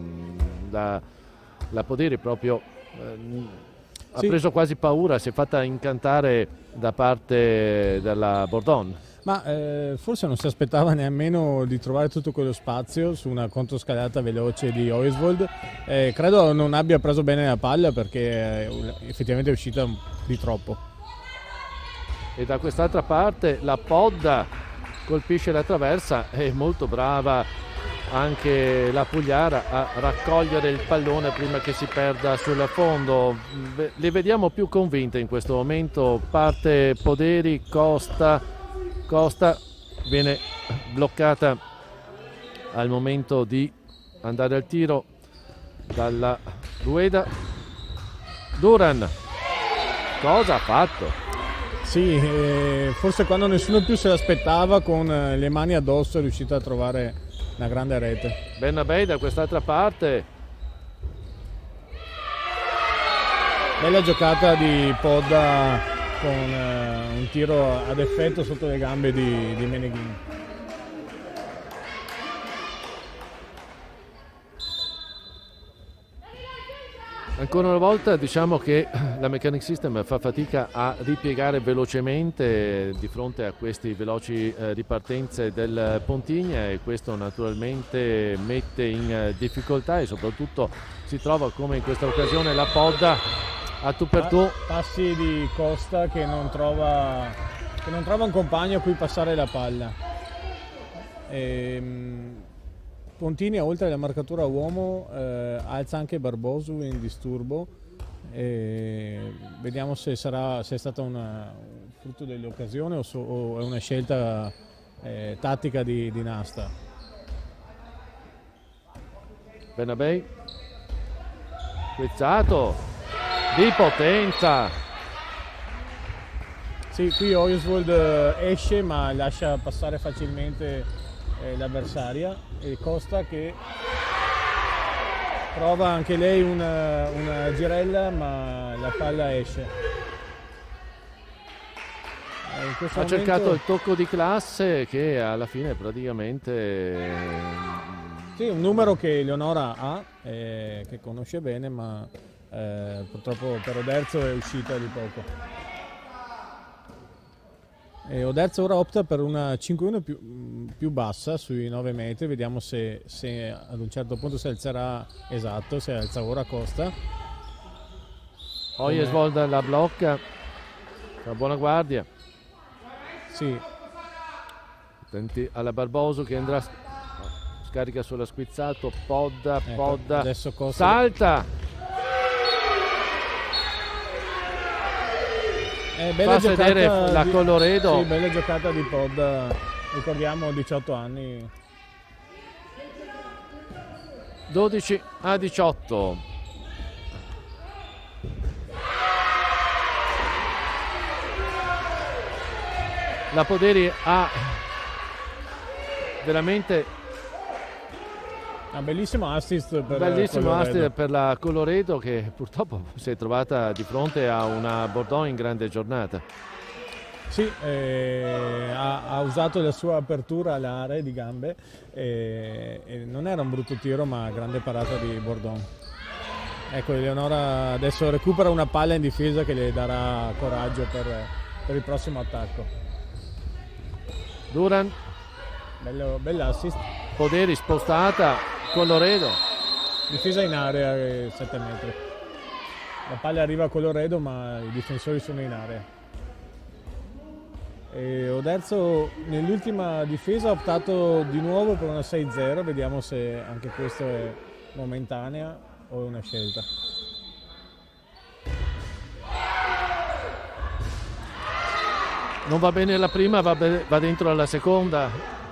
La Poderi proprio ha preso quasi paura, si è fatta incantare da parte della Bordon.
Ma forse non si aspettava nemmeno di trovare tutto quello spazio su una controscalata veloce di Oisvold. Credo non abbia preso bene la palla, perché effettivamente è uscita di troppo.
E da quest'altra parte la Podda colpisce la traversa, è molto brava anche la Pugliara a raccogliere il pallone prima che si perda sul fondo. Le vediamo più convinte in questo momento. Parte Poderi, Costa viene bloccata al momento di andare al tiro dalla Rueda. Duran, cosa ha fatto?
Sì, forse quando nessuno più se l'aspettava, con le mani addosso è riuscita a trovare una grande rete.
Bernabei da quest'altra parte.
Bella giocata di Podda con un tiro ad effetto sotto le gambe di Meneghin.
Ancora una volta diciamo che la Mechanic System fa fatica a ripiegare velocemente di fronte a questi veloci ripartenze del Pontigna, e questo naturalmente mette in difficoltà, e soprattutto si trova, come in questa occasione, la Podda a tu per tu.
Passi di Costa che non trova un compagno a cui passare la palla. Pontigna, oltre alla marcatura uomo, alza anche Barbosu in disturbo. Vediamo se è stata un frutto dell'occasione o è una scelta tattica di Nasta.
Bernabei, Quezzato di potenza.
Sì, qui Oisvold esce ma lascia passare facilmente l'avversaria, e Costa che prova anche lei una girella, ma la palla esce.
Ha cercato il tocco di classe, che alla fine praticamente
sì, un numero che Leonora ha, che conosce bene, ma purtroppo per Oderzo è uscita di poco. Oderzo ora opta per una 5-1 più bassa sui 9 metri. Vediamo se ad un certo punto si alzerà. Esatto, si alza ora Costa.
Oisvold la blocca, una buona guardia.
Sì.
Attenti alla Barboso che andrà, scarica sulla Squizzato. Podda,
adesso Costa
salta.
Bella
fa sedere la Colloredo.
Sì, bella giocata di Podda, ricordiamo 18 anni.
12-18. La Poderi ha veramente
un bellissimo assist
per la Colloredo, che purtroppo si è trovata di fronte a una Bordon in grande giornata.
Sì, ha usato la sua apertura all'area di gambe, e non era un brutto tiro, ma grande parata di Bordon. Ecco, Eleonora adesso recupera una palla in difesa che le darà coraggio per il prossimo attacco.
Duran,
Bell'assist.
Poderi spostata, Colloredo.
Difesa in area 7 metri. La palla arriva a Colloredo ma i difensori sono in area. E Oderzo nell'ultima difesa ha optato di nuovo per una 6-0, vediamo se anche questo è momentanea o è una scelta.
Non va bene la prima, va dentro alla seconda.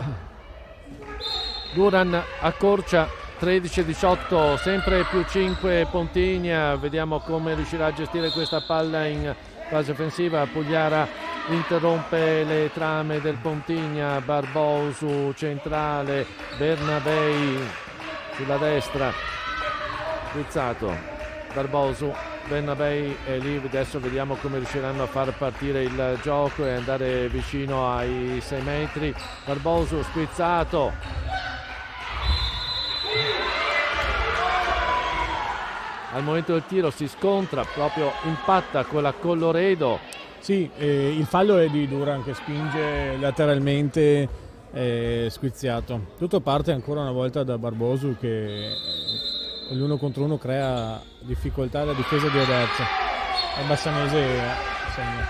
Duran accorcia, 13-18, sempre più 5 Pontigna. Vediamo come riuscirà a gestire questa palla in fase offensiva. Pugliara interrompe le trame del Pontigna, Barbosu centrale, Bernabei sulla destra, Guizzato, Barbosu, Bernabei e lì adesso vediamo come riusciranno a far partire il gioco e andare vicino ai 6 metri. Barbosu spizzato, al momento del tiro si scontra, proprio impatta con la Colloredo.
Sì, il fallo è di Duran che spinge lateralmente, squiziato. Tutto parte ancora una volta da Barbosu che l'1 contro 1 crea difficoltà alla difesa di Oderzo. Il Bassanese segna.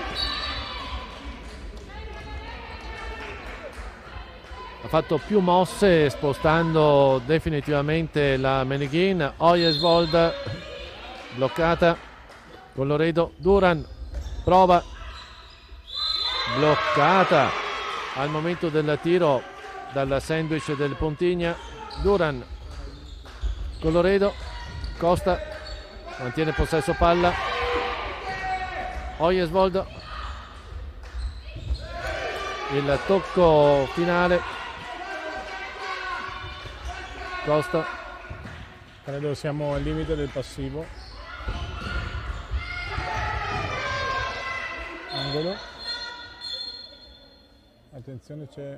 Ha fatto più mosse spostando definitivamente la Meneghin. Oyesvold bloccata, Colloredo, Duran prova, bloccata al momento del tiro dal sandwich del Pontigna. Duran, Colloredo, Costa mantiene possesso palla, Oyesvold, il tocco finale, Costa.
Credo siamo al limite del passivo. Angolo. Attenzione, c'è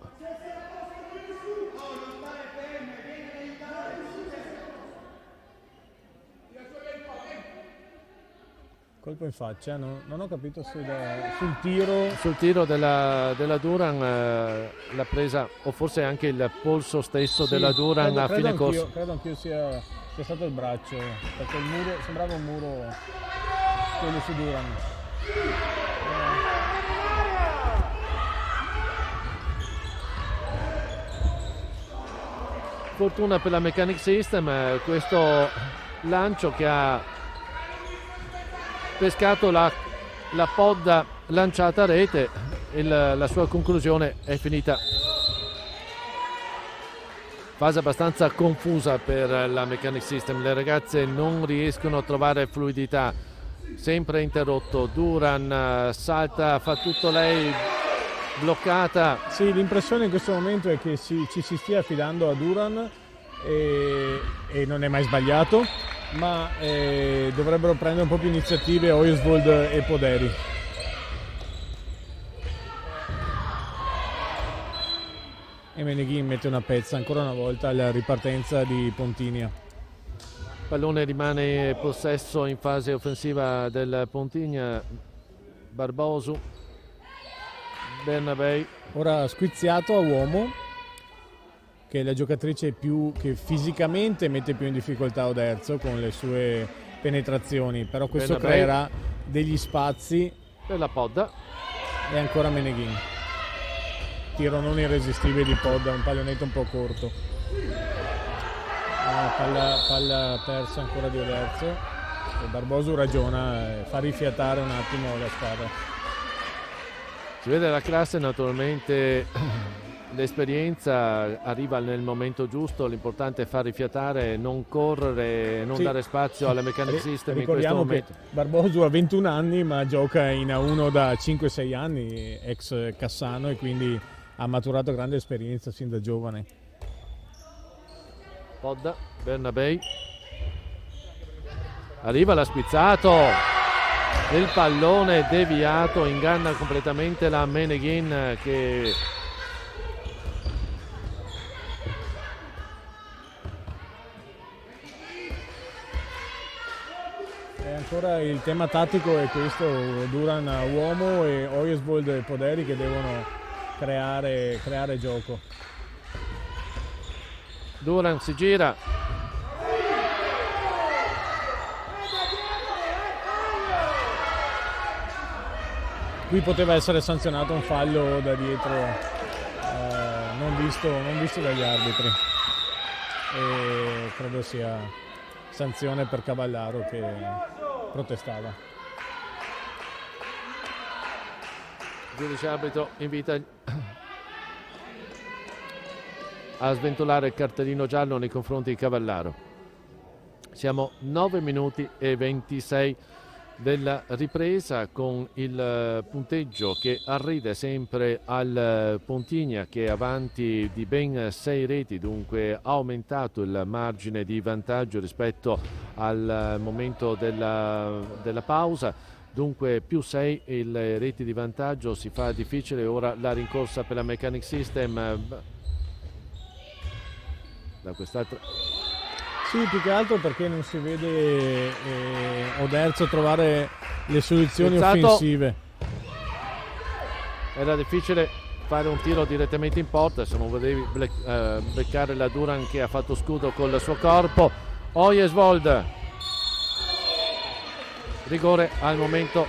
colpo in faccia, non ho capito se
sul tiro della Duran l'ha presa, o forse anche il polso stesso della Duran a fine corso.
Credo anch'io sia stato il braccio, perché il muro sembrava un muro quello su Duran.
Fortuna per la Mechanic System, questo lancio che ha pescato la podda lanciata a rete, la sua conclusione è finita. Fase abbastanza confusa per la Mechanic System, le ragazze non riescono a trovare fluidità, sempre interrotto. Duran salta, fa tutto lei, bloccata.
Sì, l'impressione in questo momento è che ci si stia affidando a Duran e non è mai sbagliato, ma dovrebbero prendere un po' più iniziative Oyesvold e Poderi. E Meneghin mette una pezza ancora una volta alla ripartenza di Pontigna.
Pallone rimane possesso in fase offensiva del Pontigna. Barbosu, Bernabei.
Ora squiziato a uomo, che è la giocatrice che fisicamente mette più in difficoltà Oderzo con le sue penetrazioni, però questo
Bernabei
creerà degli spazi
per la podda.
E ancora Meneghin. Tiro non irresistibile di podda, un pallonetto un po' corto. Palla persa ancora di Oderzo. E Barbosu ragiona, fa rifiatare un attimo la squadra.
Si vede la classe, naturalmente l'esperienza arriva nel momento giusto, l'importante è far rifiatare, non correre, non dare spazio alla Mechanic System in questo momento.
Che Barbosu ha 21 anni ma gioca in A1 da 5-6 anni, ex Cassano, e quindi ha maturato grande esperienza sin da giovane.
Podda, Bernabei, arriva la spizzato, il pallone deviato, inganna completamente la Meneghin che
ancora il tema tattico è questo: Duran uomo e Oyesvold e Poderi che devono creare gioco.
Duran si gira,
qui poteva essere sanzionato un fallo da dietro non visto dagli arbitri, e credo sia sanzione per Cavallaro che protestava.
il giudice arbitro invita a sventolare il cartellino giallo nei confronti di Cavallaro. Siamo 9 minuti e 26 della ripresa, con il punteggio che arriva sempre al Pontigna, che è avanti di ben 6 reti, dunque ha aumentato il margine di vantaggio rispetto al momento della pausa, dunque più 6 il reti di vantaggio. Si fa difficile ora la rincorsa per la Mechanic System da quest'altra.
Sì, più che altro perché non si vede Oderzo trovare le soluzioni offensive.
Era difficile fare un tiro direttamente in porta se non volevi beccare la Duran, che ha fatto scudo col suo corpo. Oyesvold, rigore al momento.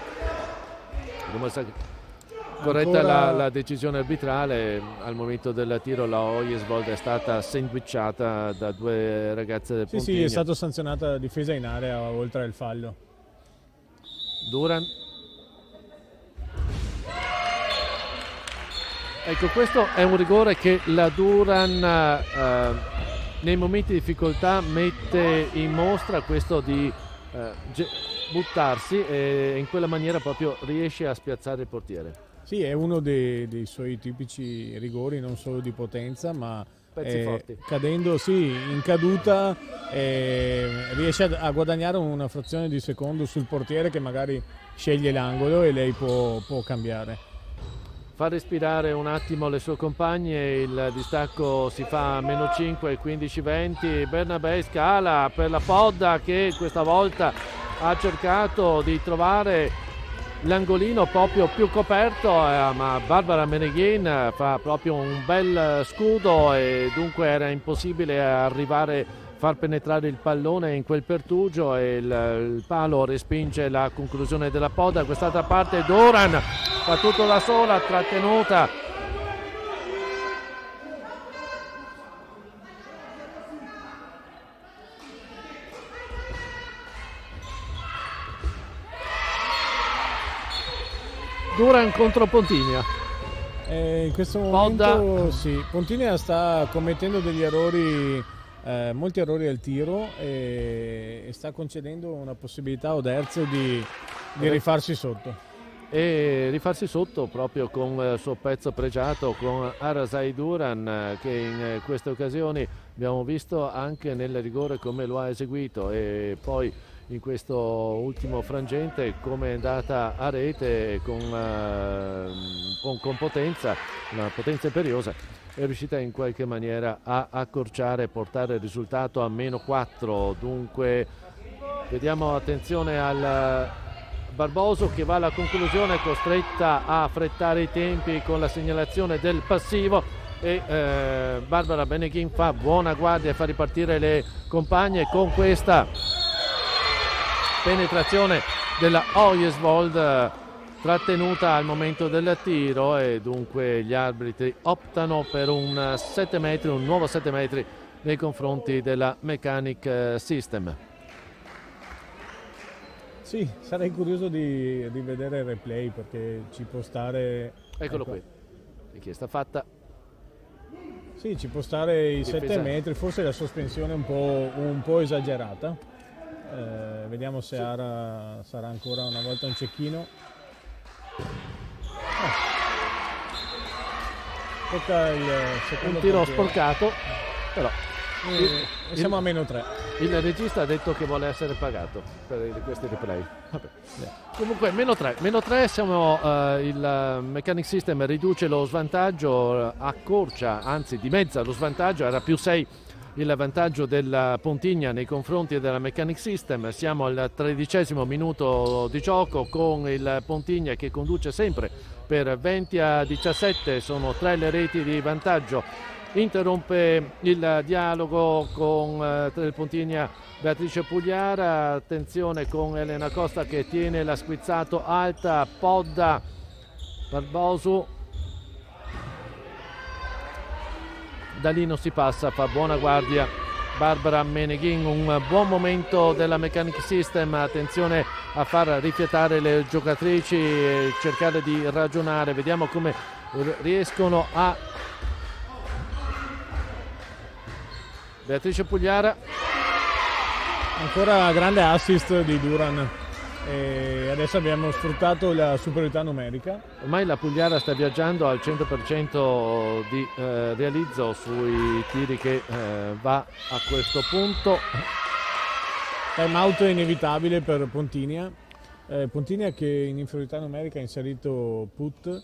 Corretta la decisione arbitrale, al momento del tiro la Oyesvold è stata sandwicciata da due ragazze del Pontigna.
Sì, è stato sanzionata difesa in area oltre il fallo.
Duran. Ecco, questo è un rigore che la Duran nei momenti di difficoltà mette in mostra, questo di buttarsi, e in quella maniera proprio riesce a spiazzare il portiere.
Sì, è uno dei suoi tipici rigori, non solo di potenza, ma cadendo in caduta riesce a guadagnare una frazione di secondo sul portiere, che magari sceglie l'angolo e lei può cambiare.
Fa respirare un attimo le sue compagne, il distacco si fa a -5, 15-20. Bernabé scala per la Podda, che questa volta ha cercato di trovare l'angolino proprio più coperto, ma Barbara Meneghin fa proprio un bel scudo e dunque era impossibile arrivare, far penetrare il pallone in quel pertugio, e il palo respinge la conclusione della Podda. Quest'altra parte Duran fa tutto da sola, trattenuta. Duran contro Pontigna.
In questo momento sì, Pontigna sta commettendo degli errori, molti errori al tiro, e sta concedendo una possibilità a Oderzo di rifarsi sotto.
E rifarsi sotto proprio con il suo pezzo pregiato, con Arasai Duran, che in queste occasioni abbiamo visto anche nel rigore come lo ha eseguito, e poi in questo ultimo frangente come è andata a rete con potenza, una potenza imperiosa, è riuscita in qualche maniera a accorciare e portare il risultato a -4. Dunque vediamo, attenzione al Barboso che va alla conclusione, costretta a affrettare i tempi con la segnalazione del passivo, e Barbara Meneghin fa buona guardia e fa ripartire le compagne con questa penetrazione della Oyesvold, trattenuta al momento del tiro, e dunque gli arbitri optano per un 7 metri, un nuovo 7 metri nei confronti della Mechanic System.
Sì, sarei curioso di vedere il replay, perché ci può stare...
Eccolo qui, richiesta fatta.
Sì, ci può stare i 7 metri, forse la sospensione un po' esagerata. Vediamo se Ara sarà ancora una volta un cecchino. Tocca il secondo
tiro
portiere.
Sporcato, però
siamo a -3.
Il regista ha detto che vuole essere pagato per questi replay. Vabbè. Comunque -3, siamo, il Mechanic System riduce lo svantaggio, accorcia, anzi dimezza lo svantaggio, era +6 il vantaggio della Pontigna nei confronti della Mechanic System. Siamo al 13° minuto di gioco con il Pontigna che conduce sempre per 20-17, sono 3 le reti di vantaggio. Interrompe il dialogo con il Pontigna Beatrice Pugliara, attenzione con Elena Costa che tiene la squizzato alta, podda Barbosu, da lì non si passa, fa buona guardia Barbara Meneghin. Un buon momento della Mechanic System, attenzione a far rifiatare le giocatrici e cercare di ragionare, vediamo come riescono a Beatrice Pugliara.
Ancora grande assist di Duran e adesso abbiamo sfruttato la superiorità numerica.
Ormai la Pugliara sta viaggiando al 100% di realizzo sui tiri che va a questo punto.
Time out inevitabile per Pontigna. Pontigna che in inferiorità numerica ha inserito put.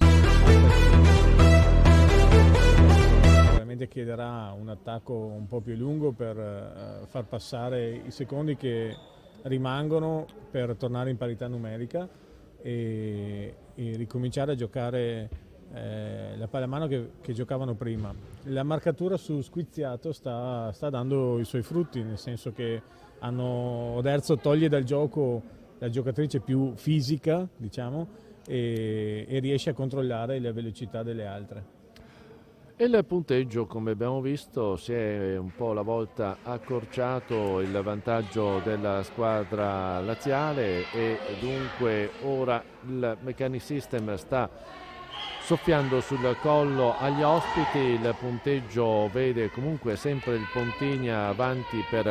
Probabilmente chiederà un attacco un po' più lungo per far passare i secondi che rimangono per tornare in parità numerica e ricominciare a giocare la pallamano che giocavano prima. La marcatura su squiziato sta dando i suoi frutti, nel senso che Oderzo toglie dal gioco la giocatrice più fisica, diciamo, e riesce a controllare la velocità delle altre.
E il punteggio, come abbiamo visto, si è un po' alla volta accorciato, il vantaggio della squadra laziale, e dunque ora il Mechanic System sta soffiando sul collo agli ospiti. Il punteggio vede comunque sempre il Pontigna avanti per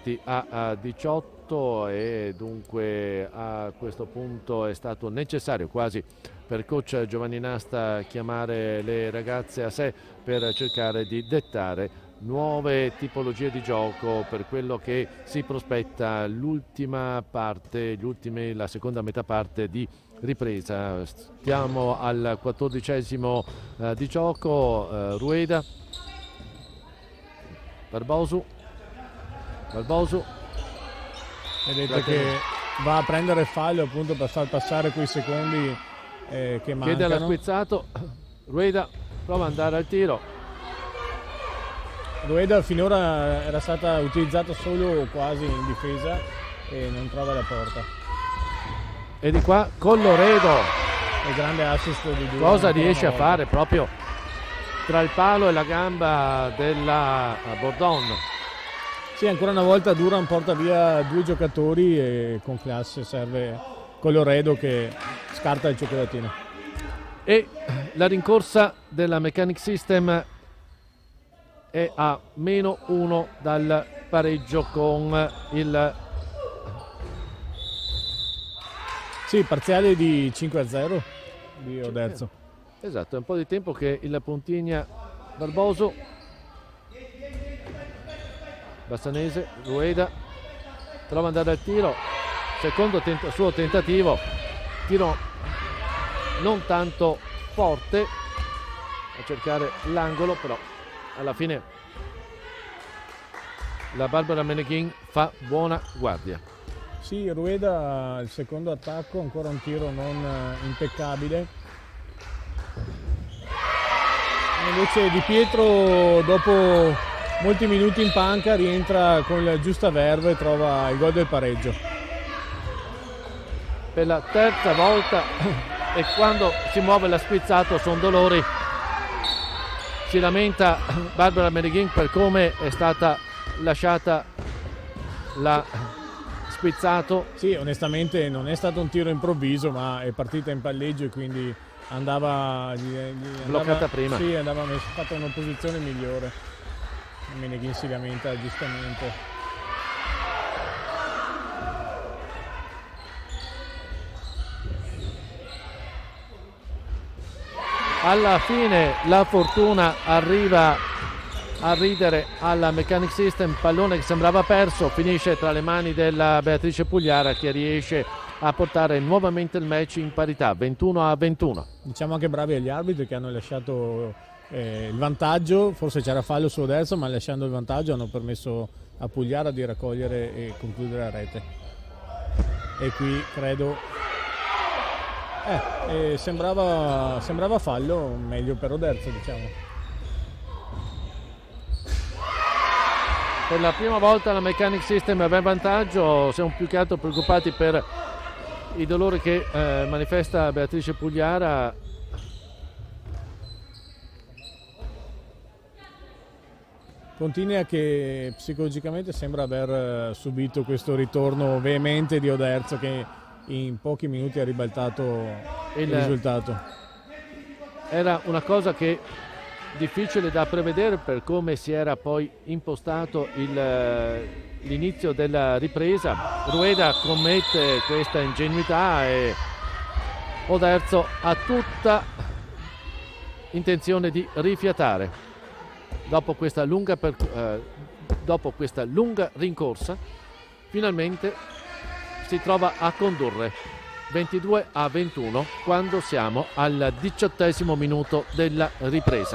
20-18 e dunque a questo punto è stato necessario quasi per coach Giovanni Nasta chiamare le ragazze a sé per cercare di dettare nuove tipologie di gioco per quello che si prospetta l'ultima parte, la seconda metà parte di ripresa. Stiamo al 14° di gioco. Rueda, Barbosu,
vedete che va a prendere fallo appunto per far passare quei secondi che mancano.
Chiede all'acquizzato, Rueda prova ad andare al tiro.
Rueda finora era stata utilizzata solo quasi in difesa e non trova la porta.
E di qua Colloredo,
il grande assist di Duran.
Cosa riesce a fare proprio tra il palo e la gamba della Bordon?
Sì, ancora una volta Duran porta via 2 giocatori e con classe serve Colloredo che scarta il cioccolatino.
E la rincorsa della Mechanic System è a -1 dal pareggio con il
parziale di 5-0 di Oderzo.
Esatto, è un po' di tempo che il Pontigna Barboso, Bassanese, Rueda prova ad andare al tiro, secondo suo tentativo, tiro non tanto forte, a cercare l'angolo, però alla fine la Barbara Meneghin fa buona guardia.
Sì, Rueda il secondo attacco, ancora un tiro non impeccabile. Invece Di Pietro dopo molti minuti in panca rientra con la giusta verve e trova il gol del pareggio.
Per la terza volta e quando si muove la spizzato sono dolori. Si lamenta Barbara Meneghin per come è stata lasciata la spizzato.
Sì, onestamente non è stato un tiro improvviso, ma è partita in palleggio e quindi andava
bloccata prima.
Sì, andava fatta una posizione migliore. Meneghin si lamenta giustamente.
Alla fine la fortuna arriva a ridere alla Mechanic System, pallone che sembrava perso, finisce tra le mani della Beatrice Pugliara che riesce a portare nuovamente il match in parità, 21-21.
Diciamo anche bravi agli arbitri che hanno lasciato il vantaggio, forse c'era fallo su Oderzo, ma lasciando il vantaggio hanno permesso a Pugliara di raccogliere e concludere la rete. E qui credo sembrava fallo, meglio per Oderzo, diciamo.
Per la prima volta la Mechanic System aveva vantaggio, siamo più che altro preoccupati per i dolori che manifesta Beatrice Pugliara.
Continua che psicologicamente sembra aver subito questo ritorno veemente di Oderzo, che in pochi minuti ha ribaltato il risultato.
Era una cosa che difficile da prevedere per come si era poi impostato l'inizio della ripresa. Rueda commette questa ingenuità e Oderzo ha tutta intenzione di rifiatare. Dopo questa lunga rincorsa, finalmente si trova a condurre 22-21 quando siamo al 18° minuto della ripresa.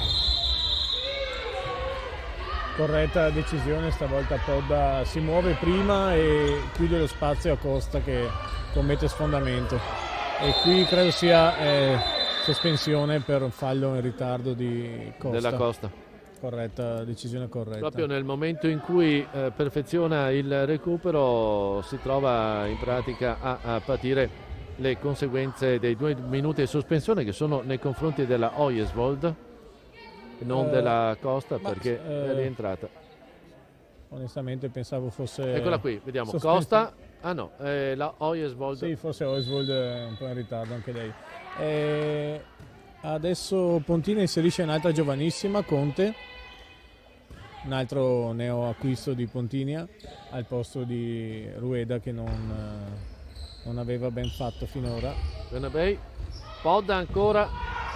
Corretta decisione, stavolta Podda si muove prima e chiude lo spazio a Costa che commette sfondamento. E qui credo sia sospensione per un fallo in ritardo di Costa.
Della Costa.
Corretta, decisione corretta.
Proprio nel momento in cui perfeziona il recupero si trova in pratica a patire le conseguenze dei 2 minuti di sospensione che sono nei confronti della Oyesvold, non della Costa, perché è rientrata.
Onestamente pensavo fosse...
Eccola qui, vediamo, Costa, no, la Oyesvold.
Sì, forse Oyesvold è un po' in ritardo anche lei. Adesso Pontina inserisce un'altra giovanissima, Conte, un altro neo acquisto di Pontinia al posto di Rueda che non aveva ben fatto finora.
Benabei, Podda ancora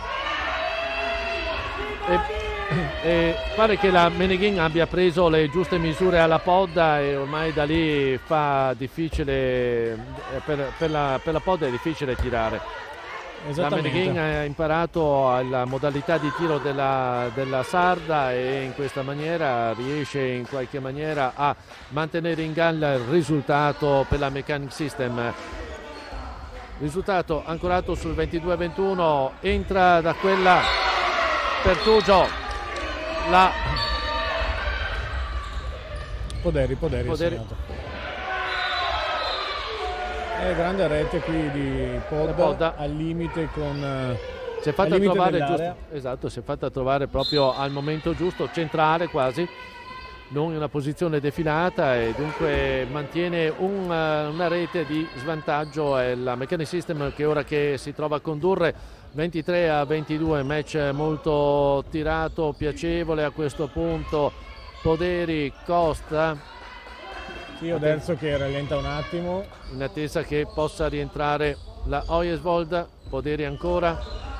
e pare che la Meneghin abbia preso le giuste misure alla Podda e ormai da lì fa difficile per la Podda è difficile tirare. La Meneghin ha imparato la modalità di tiro della Sarda e in questa maniera riesce in qualche maniera a mantenere in galla il risultato per la Mechanic System. Risultato ancorato sul 22-21, entra da quella Pertugio la
Poderi. Grande rete qui di Podda al limite con
si è fatta trovare giusto, esatto, si è fatta trovare proprio al momento giusto, centrale quasi, non in una posizione defilata e dunque mantiene una rete di svantaggio. È la Mechanic System che ora che si trova a condurre 23-22, match molto tirato, piacevole a questo punto. Poderi, Costa.
Sì, Oderzo che rallenta un attimo
in attesa che possa rientrare la Oyesvold. Poderi ancora,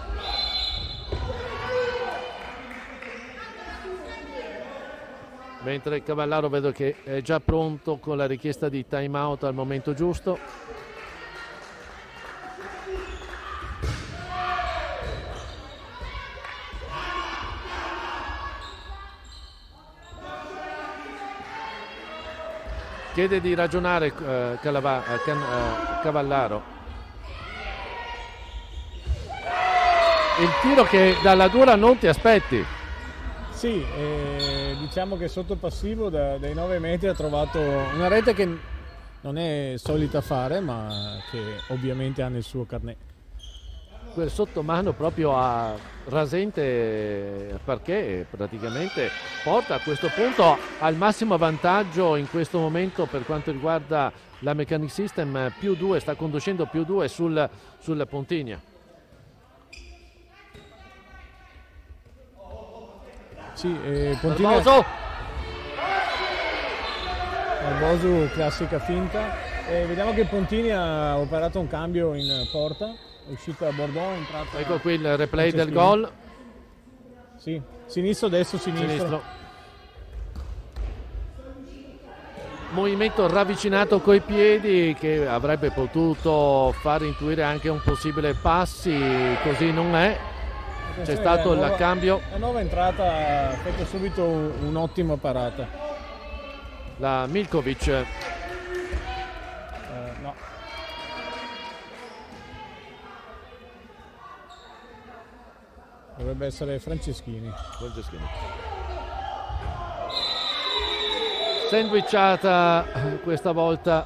mentre Cavallaro vedo che è già pronto con la richiesta di time out al momento giusto. Chiede di ragionare Cavallaro. Il tiro che dalla dura non ti aspetti.
Sì, diciamo che sotto passivo dai 9 metri ha trovato una rete che non è solita fare, ma che ovviamente ha nel suo carnet.
Quel sottomano proprio a rasente, perché praticamente porta a questo punto al massimo vantaggio in questo momento per quanto riguarda la Mechanic System, +2, sta conducendo +2 sul Pontinia.
Sì, Pontinia. Barbosu, classica finta. Vediamo che Pontinia ha operato un cambio in porta. È uscita a Bordeaux, è entrata.
Ecco qui il replay del gol.
Sì, sinistro, destro, sinistro.
Movimento ravvicinato coi piedi che avrebbe potuto far intuire anche un possibile passi, così non è. c'è stato il cambio.
La nuova entrata ha fatto subito un'ottima parata.
La Milkovic.
No. Dovrebbe essere Franceschini.
Sandwichata questa volta.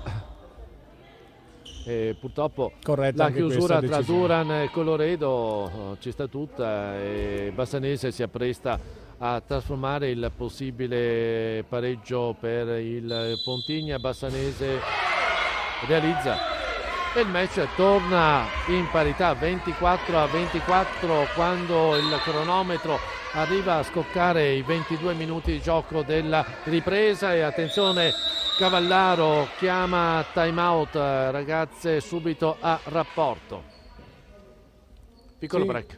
E purtroppo
corretta
la chiusura tra Duran e Colloredo ci sta tutta e Bassanese si appresta a trasformare il possibile pareggio per il Pontigna. Bassanese realizza e il match torna in parità 24-24 quando il cronometro arriva a scoccare i 22 minuti di gioco della ripresa. E attenzione, Cavallaro chiama time out, ragazze, subito a rapporto. Piccolo break.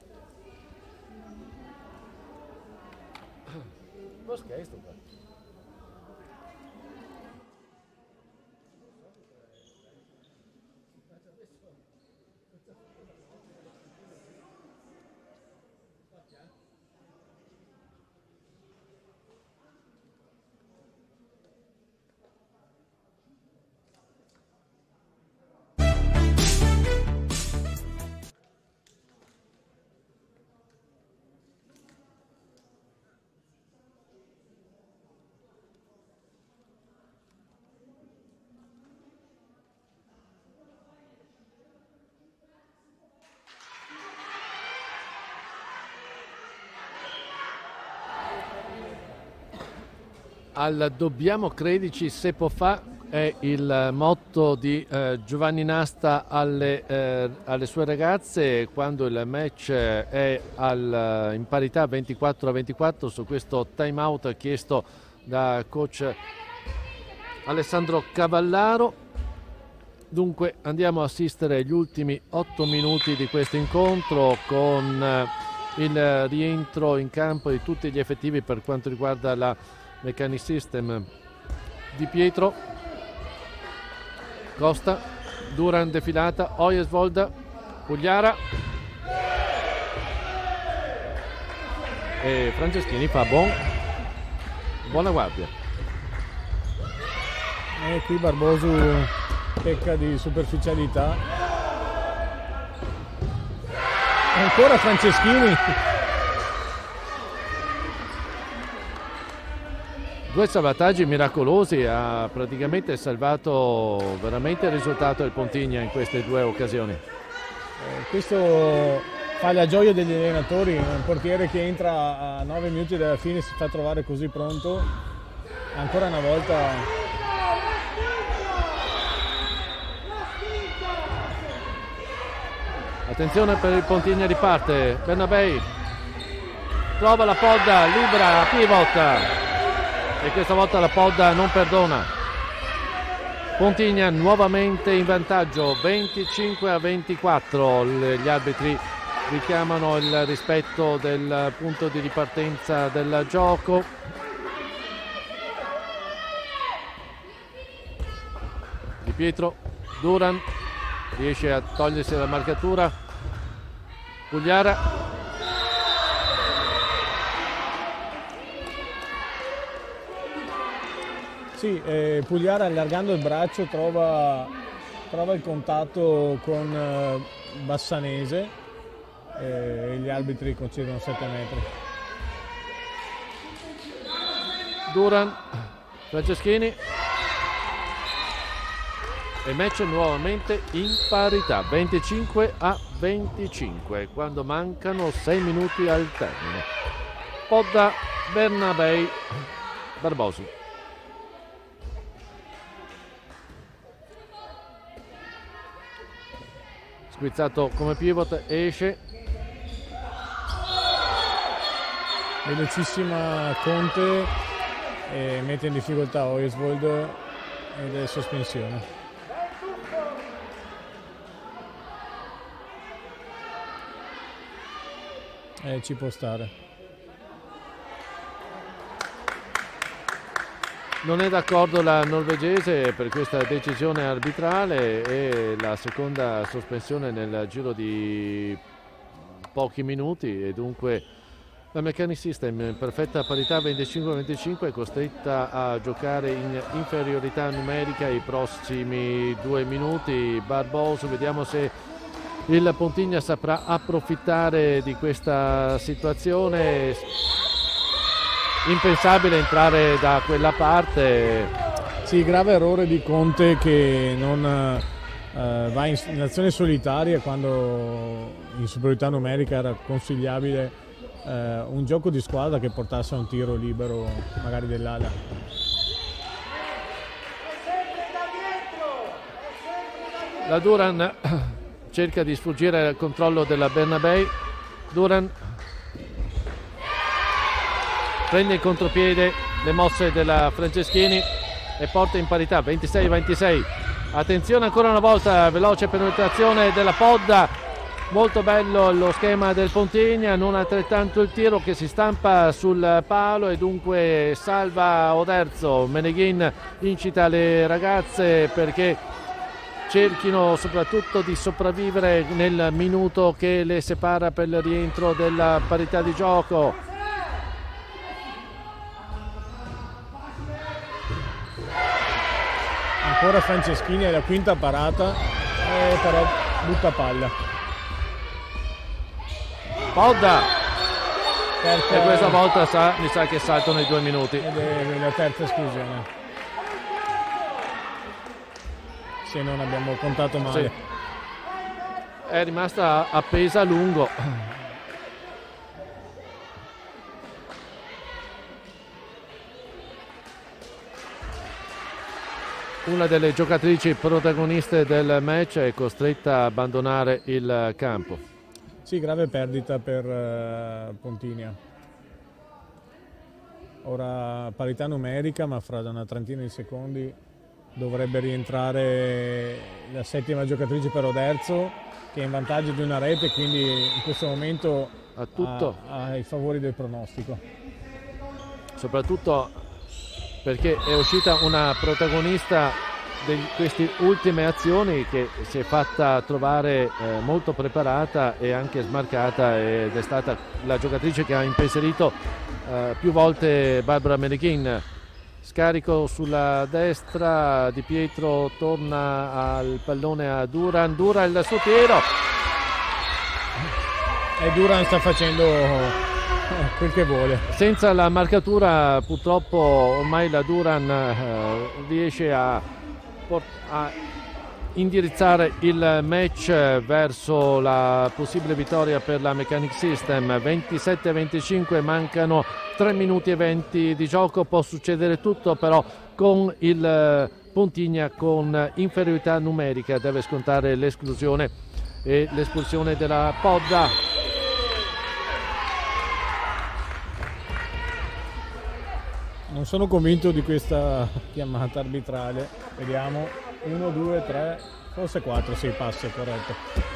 Al dobbiamo credici se può fa è il motto di Giovanni Nasta alle sue ragazze quando il match è in parità 24-24 su questo time out chiesto da coach Alessandro Cavallaro. Dunque andiamo a assistere agli ultimi 8 minuti di questo incontro con il rientro in campo di tutti gli effettivi per quanto riguarda la Mechanic System. Di Pietro, Costa, Duran defilata, Ojesvolda, Pugliara e Franceschini fa buona guardia.
E qui Barbosu pecca di superficialità. Ancora Franceschini.
Due salvataggi miracolosi, ha praticamente salvato veramente il risultato del Pontigna in queste due occasioni.
Questo fa la gioia degli allenatori, un portiere che entra a 9 minuti dalla fine si fa trovare così pronto. Ancora una volta
attenzione per il Pontigna, riparte Bernabei, trova la podda libera, pivot e questa volta la podda non perdona. Pontigna nuovamente in vantaggio 25-24, gli arbitri richiamano il rispetto del punto di ripartenza del gioco. Di Pietro, Duran riesce a togliersi la marcatura, Pugliara,
sì, Pugliara allargando il braccio trova il contatto con Bassanese e gli arbitri concedono 7 metri.
Duran, Franceschini e match nuovamente in parità 25-25 quando mancano 6 minuti al termine. Podda, Bernabei, Barbosu. Squizzato come pivot, esce.
Velocissima Conte e mette in difficoltà Ojesvold ed è sospensione. Ci può stare.
Non è d'accordo la norvegese per questa decisione arbitrale e la seconda sospensione nel giro di pochi minuti e dunque la Mechanic System in perfetta parità 25-25 è costretta a giocare in inferiorità numerica i prossimi 2 minuti. Barboso, vediamo se il Pontigna saprà approfittare di questa situazione. Impensabile entrare da quella parte.
Sì, grave errore di Conte che non va in azione solitaria quando in superiorità numerica era consigliabile un gioco di squadra che portasse a un tiro libero magari dell'ala.
La Duran cerca di sfuggire al controllo della Bernabei. Duran prende in contropiede le mosse della Franceschini e porta in parità 26-26. Attenzione ancora una volta, veloce penetrazione della Podda. Molto bello lo schema del Pontigna, non altrettanto il tiro che si stampa sul palo e dunque salva Oderzo. Meneghin incita le ragazze perché cerchino soprattutto di sopravvivere nel minuto che le separa per il rientro della parità di gioco.
Ancora Franceschini alla quinta parata, però butta palla.
Podda
Terza,
e questa volta mi sa che saltano i 2 minuti.
Ed è la terza esclusione. Se non abbiamo contato male.
Sì. È rimasta appesa a lungo. Una delle giocatrici protagoniste del match è costretta a abbandonare il campo.
Sì, grave perdita per Pontigna. Ora parità numerica, ma fra una trentina di secondi dovrebbe rientrare la settima giocatrice per Oderzo, che è in vantaggio di una rete, quindi in questo momento ha i favori del pronostico.
Soprattutto perché è uscita una protagonista di queste ultime azioni che si è fatta trovare molto preparata e anche smarcata, ed è stata la giocatrice che ha impensierito più volte Barbara Meneghin. Scarico sulla destra, Di Pietro torna al pallone a Duran, Duran il suo tiro
e Duran sta facendo quel che vuole.
Senza la marcatura purtroppo ormai la Duran riesce a indirizzare il match verso la possibile vittoria per la Mechanic System. 27-25, mancano 3 minuti e 20 di gioco, può succedere tutto, però con il Pontigna con inferiorità numerica deve scontare l'esclusione e l'espulsione della Podda.
Non sono convinto di questa chiamata arbitrale. Vediamo. 1, 2, 3, forse 4, sì, passa, corretto.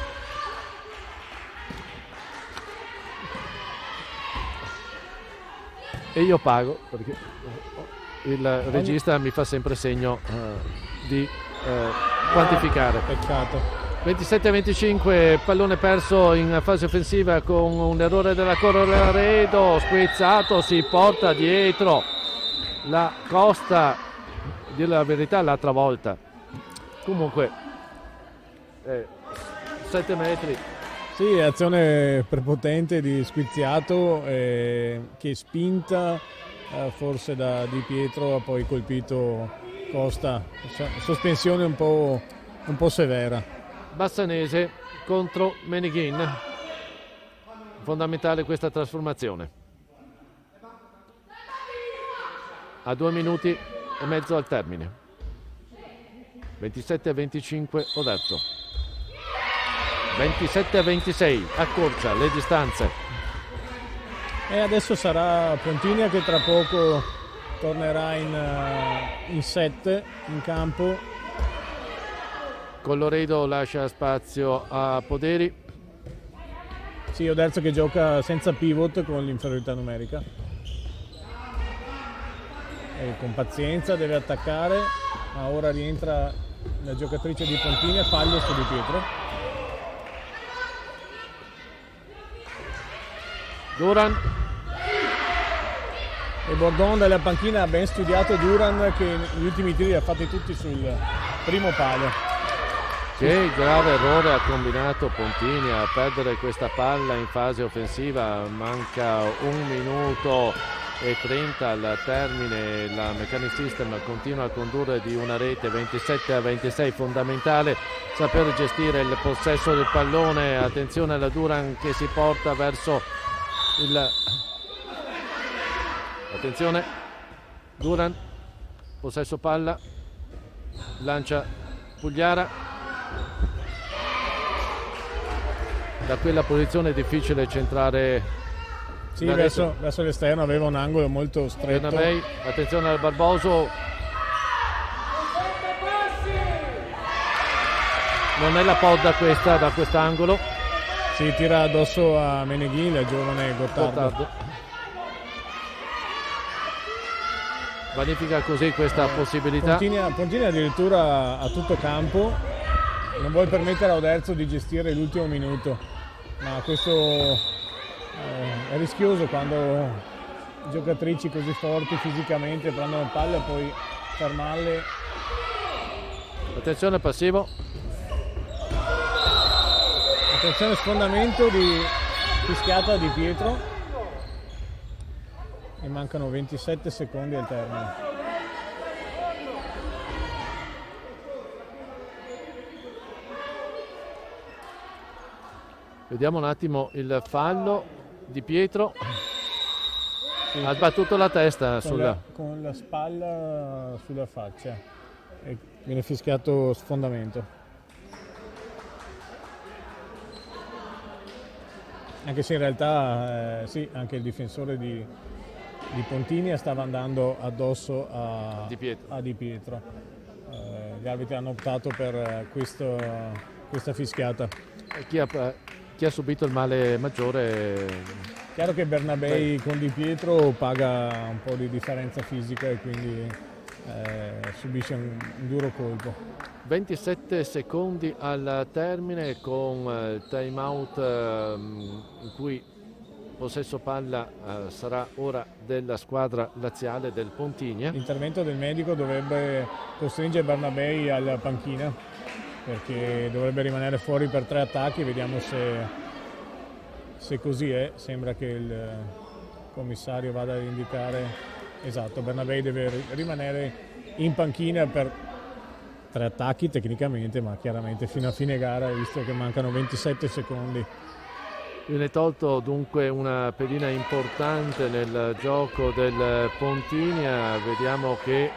E io pago perché il regista mi fa sempre segno di quantificare.
Peccato.
27-25, pallone perso in fase offensiva con un errore della Corredo, squizzato, si porta dietro la Costa, dire la verità l'altra volta, comunque 7 metri.
Sì, azione prepotente di Squiziato che spinta forse da Di Pietro ha poi colpito Costa, sospensione un po' severa.
Bassanese contro Meneghin, fondamentale questa trasformazione. A 2 minuti e mezzo al termine. 27-25 Oderzo. 27-26, accorcia le distanze.
E adesso sarà Pontigna che tra poco tornerà in 7 in campo.
Colloredo lascia spazio a Poderi.
Sì, Oderzo che gioca senza pivot con l'inferiorità numerica. E con pazienza deve attaccare, ma ora rientra la giocatrice di Pontigna, fallo su Di Pietro.
Duran.
E Bordon dalla panchina ha ben studiato Duran, che gli ultimi tiri li ha fatti tutti sul primo palo.
Che grave errore ha combinato Pontini a perdere questa palla in fase offensiva. Manca 1 minuto e 30 al termine. La Mechanic System continua a condurre di una rete, 27-26. Fondamentale saper gestire il possesso del pallone. Attenzione alla Duran che si porta verso il... Attenzione, Duran, possesso palla, lancia Pugliara. Da quella posizione è difficile centrare.
Sì, verso l'esterno aveva un angolo molto stretto.
Bernabei, attenzione al Barboso. Non è la podda questa da quest'angolo.
Si tira addosso a Meneghin, il giovane Gottardo.
Vanifica così questa possibilità.
Pontini addirittura a tutto campo, non vuole permettere a Oderzo di gestire l'ultimo minuto, ma questo è rischioso quando giocatrici così forti fisicamente prendono palle e poi fermarle.
Attenzione passivo.
Attenzione sfondamento di fischiata di Pietro. E mancano 27 secondi al termine.
Vediamo un attimo il fallo di Pietro. Sì. Ha sbattuto la testa
con la spalla sulla faccia e viene fischiato sfondamento. Anche se in realtà sì, anche il difensore di Pontini stava andando addosso a Di Pietro. Gli arbitri hanno optato per questa fischiata.
Chi ha subito il male maggiore?
Chiaro che Bernabei con Di Pietro paga un po' di differenza fisica e quindi subisce un duro colpo.
27 secondi al termine con il time out in cui possesso palla sarà ora della squadra laziale del Pontinia.
L'intervento del medico dovrebbe costringere Bernabei alla panchina perché dovrebbe rimanere fuori per 3 attacchi. Vediamo se così è. Sembra che il commissario vada ad indicare. Esatto, Bernabei deve rimanere in panchina per 3 attacchi tecnicamente, ma chiaramente fino a fine gara, visto che mancano 27 secondi.
Viene tolto dunque una pedina importante nel gioco del Pontinia. Vediamo che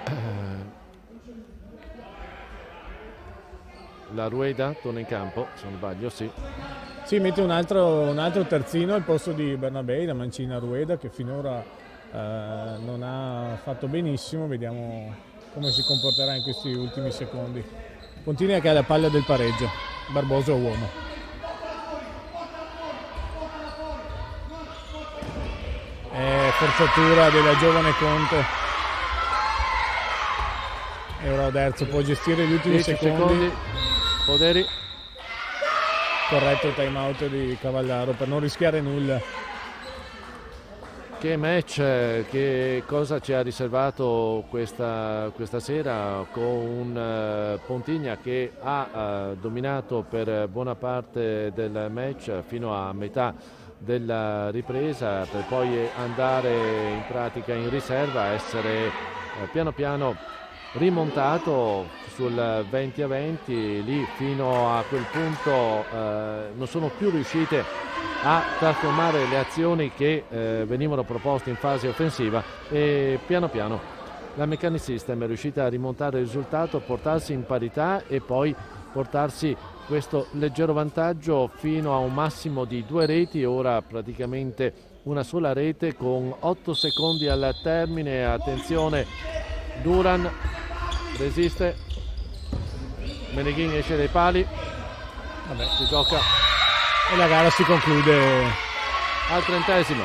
la Rueda torna in campo, se non sbaglio, sì.
Sì, mette un altro terzino al posto di Bernabei, la mancina Rueda, che finora non ha fatto benissimo. Vediamo come si comporterà in questi ultimi secondi. Pontinia che ha la palla del pareggio, Barboso a uomo. Forzatura della giovane Conte e ora Oderzo può gestire gli ultimi secondi.
Poderi.
Corretto il time out di Cavallaro per non rischiare nulla.
Che match, che cosa ci ha riservato questa sera, con un Pontinia che ha dominato per buona parte del match fino a metà della ripresa, per poi andare in pratica in riserva, essere piano piano rimontato sul 20-20. Lì fino a quel punto non sono più riuscite a trasformare le azioni che venivano proposte in fase offensiva, e piano piano la Mechanic System è riuscita a rimontare il risultato, portarsi in parità e poi portarsi questo leggero vantaggio fino a un massimo di 2 reti, ora praticamente una sola rete con 8 secondi al termine. Attenzione, Duran resiste, Meneghin esce dai pali.
Vabbè,
si gioca
e la gara si conclude
al 30°.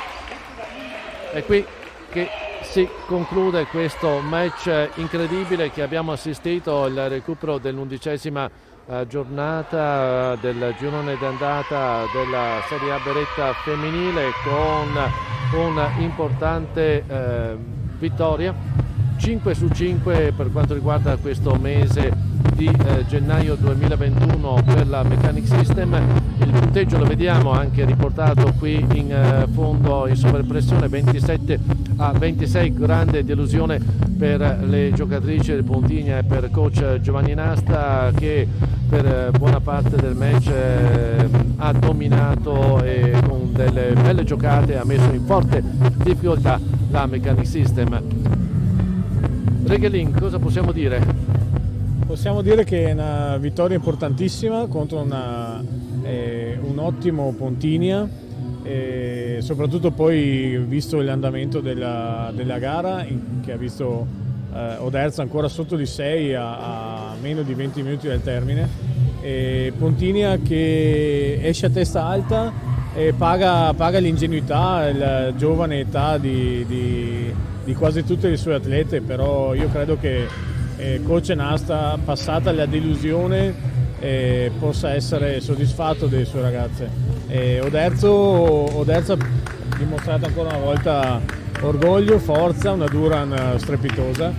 È qui che si conclude questo match incredibile che abbiamo assistito, il recupero dell'11ª giornata del girone d'andata della Serie A Beretta femminile con un'importante vittoria 5/5 per quanto riguarda questo mese di gennaio 2021 per la Mechanic System. Il punteggio lo vediamo anche riportato qui in fondo in sovraimpressione, 27-26, grande delusione per le giocatrici del Pontigna e per coach Giovanni Nasta, che per buona parte del match ha dominato e con delle belle giocate ha messo in forte difficoltà la Mechanic System. Reghelin, cosa possiamo dire?
Possiamo dire che è una vittoria importantissima contro un ottimo Pontinia, soprattutto poi visto l'andamento della gara che ha visto Oderzo ancora sotto di 6 a meno di 20 minuti dal termine, Pontinia che esce a testa alta e paga l'ingenuità, la giovane età di quasi tutte le sue atlete, però io credo che coach Nasta, passata la delusione, possa essere soddisfatto delle sue ragazze. Oderzo ha dimostrato ancora una volta orgoglio, forza, una Duran strepitosa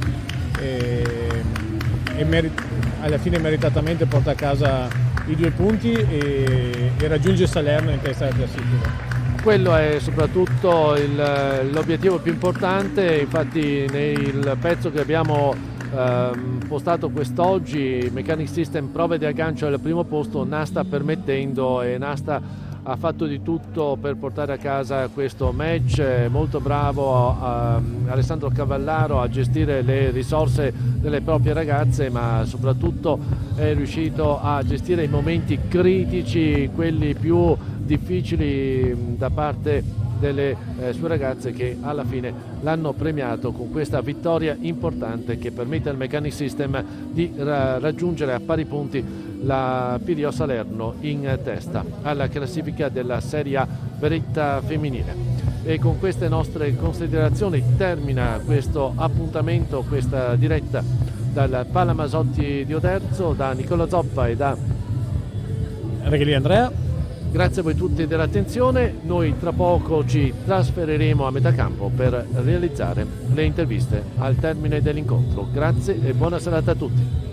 e alla fine meritatamente porta a casa i 2 punti e raggiunge Salerno in testa alla classifica.
Quello è soprattutto l'obiettivo più importante, infatti nel pezzo che abbiamo postato quest'oggi, Mechanic System prove di aggancio al primo posto, Nasta permettendo, e Nasta ha fatto di tutto per portare a casa questo match. Molto bravo Alessandro Cavallaro a gestire le risorse delle proprie ragazze, ma soprattutto è riuscito a gestire i momenti critici, quelli più difficili da parte delle sue ragazze, che alla fine l'hanno premiato con questa vittoria importante che permette al Mechanic System di raggiungere a pari punti la PDO Salerno in testa alla classifica della Serie A Beretta femminile. E con queste nostre considerazioni termina questo appuntamento, questa diretta dal Pala Masotti di Oderzo, da Nicola Zoppa e da
Reghelin Andrea.
Grazie a voi tutti dell'attenzione, noi tra poco ci trasferiremo a metacampo per realizzare le interviste al termine dell'incontro. Grazie e buona serata a tutti.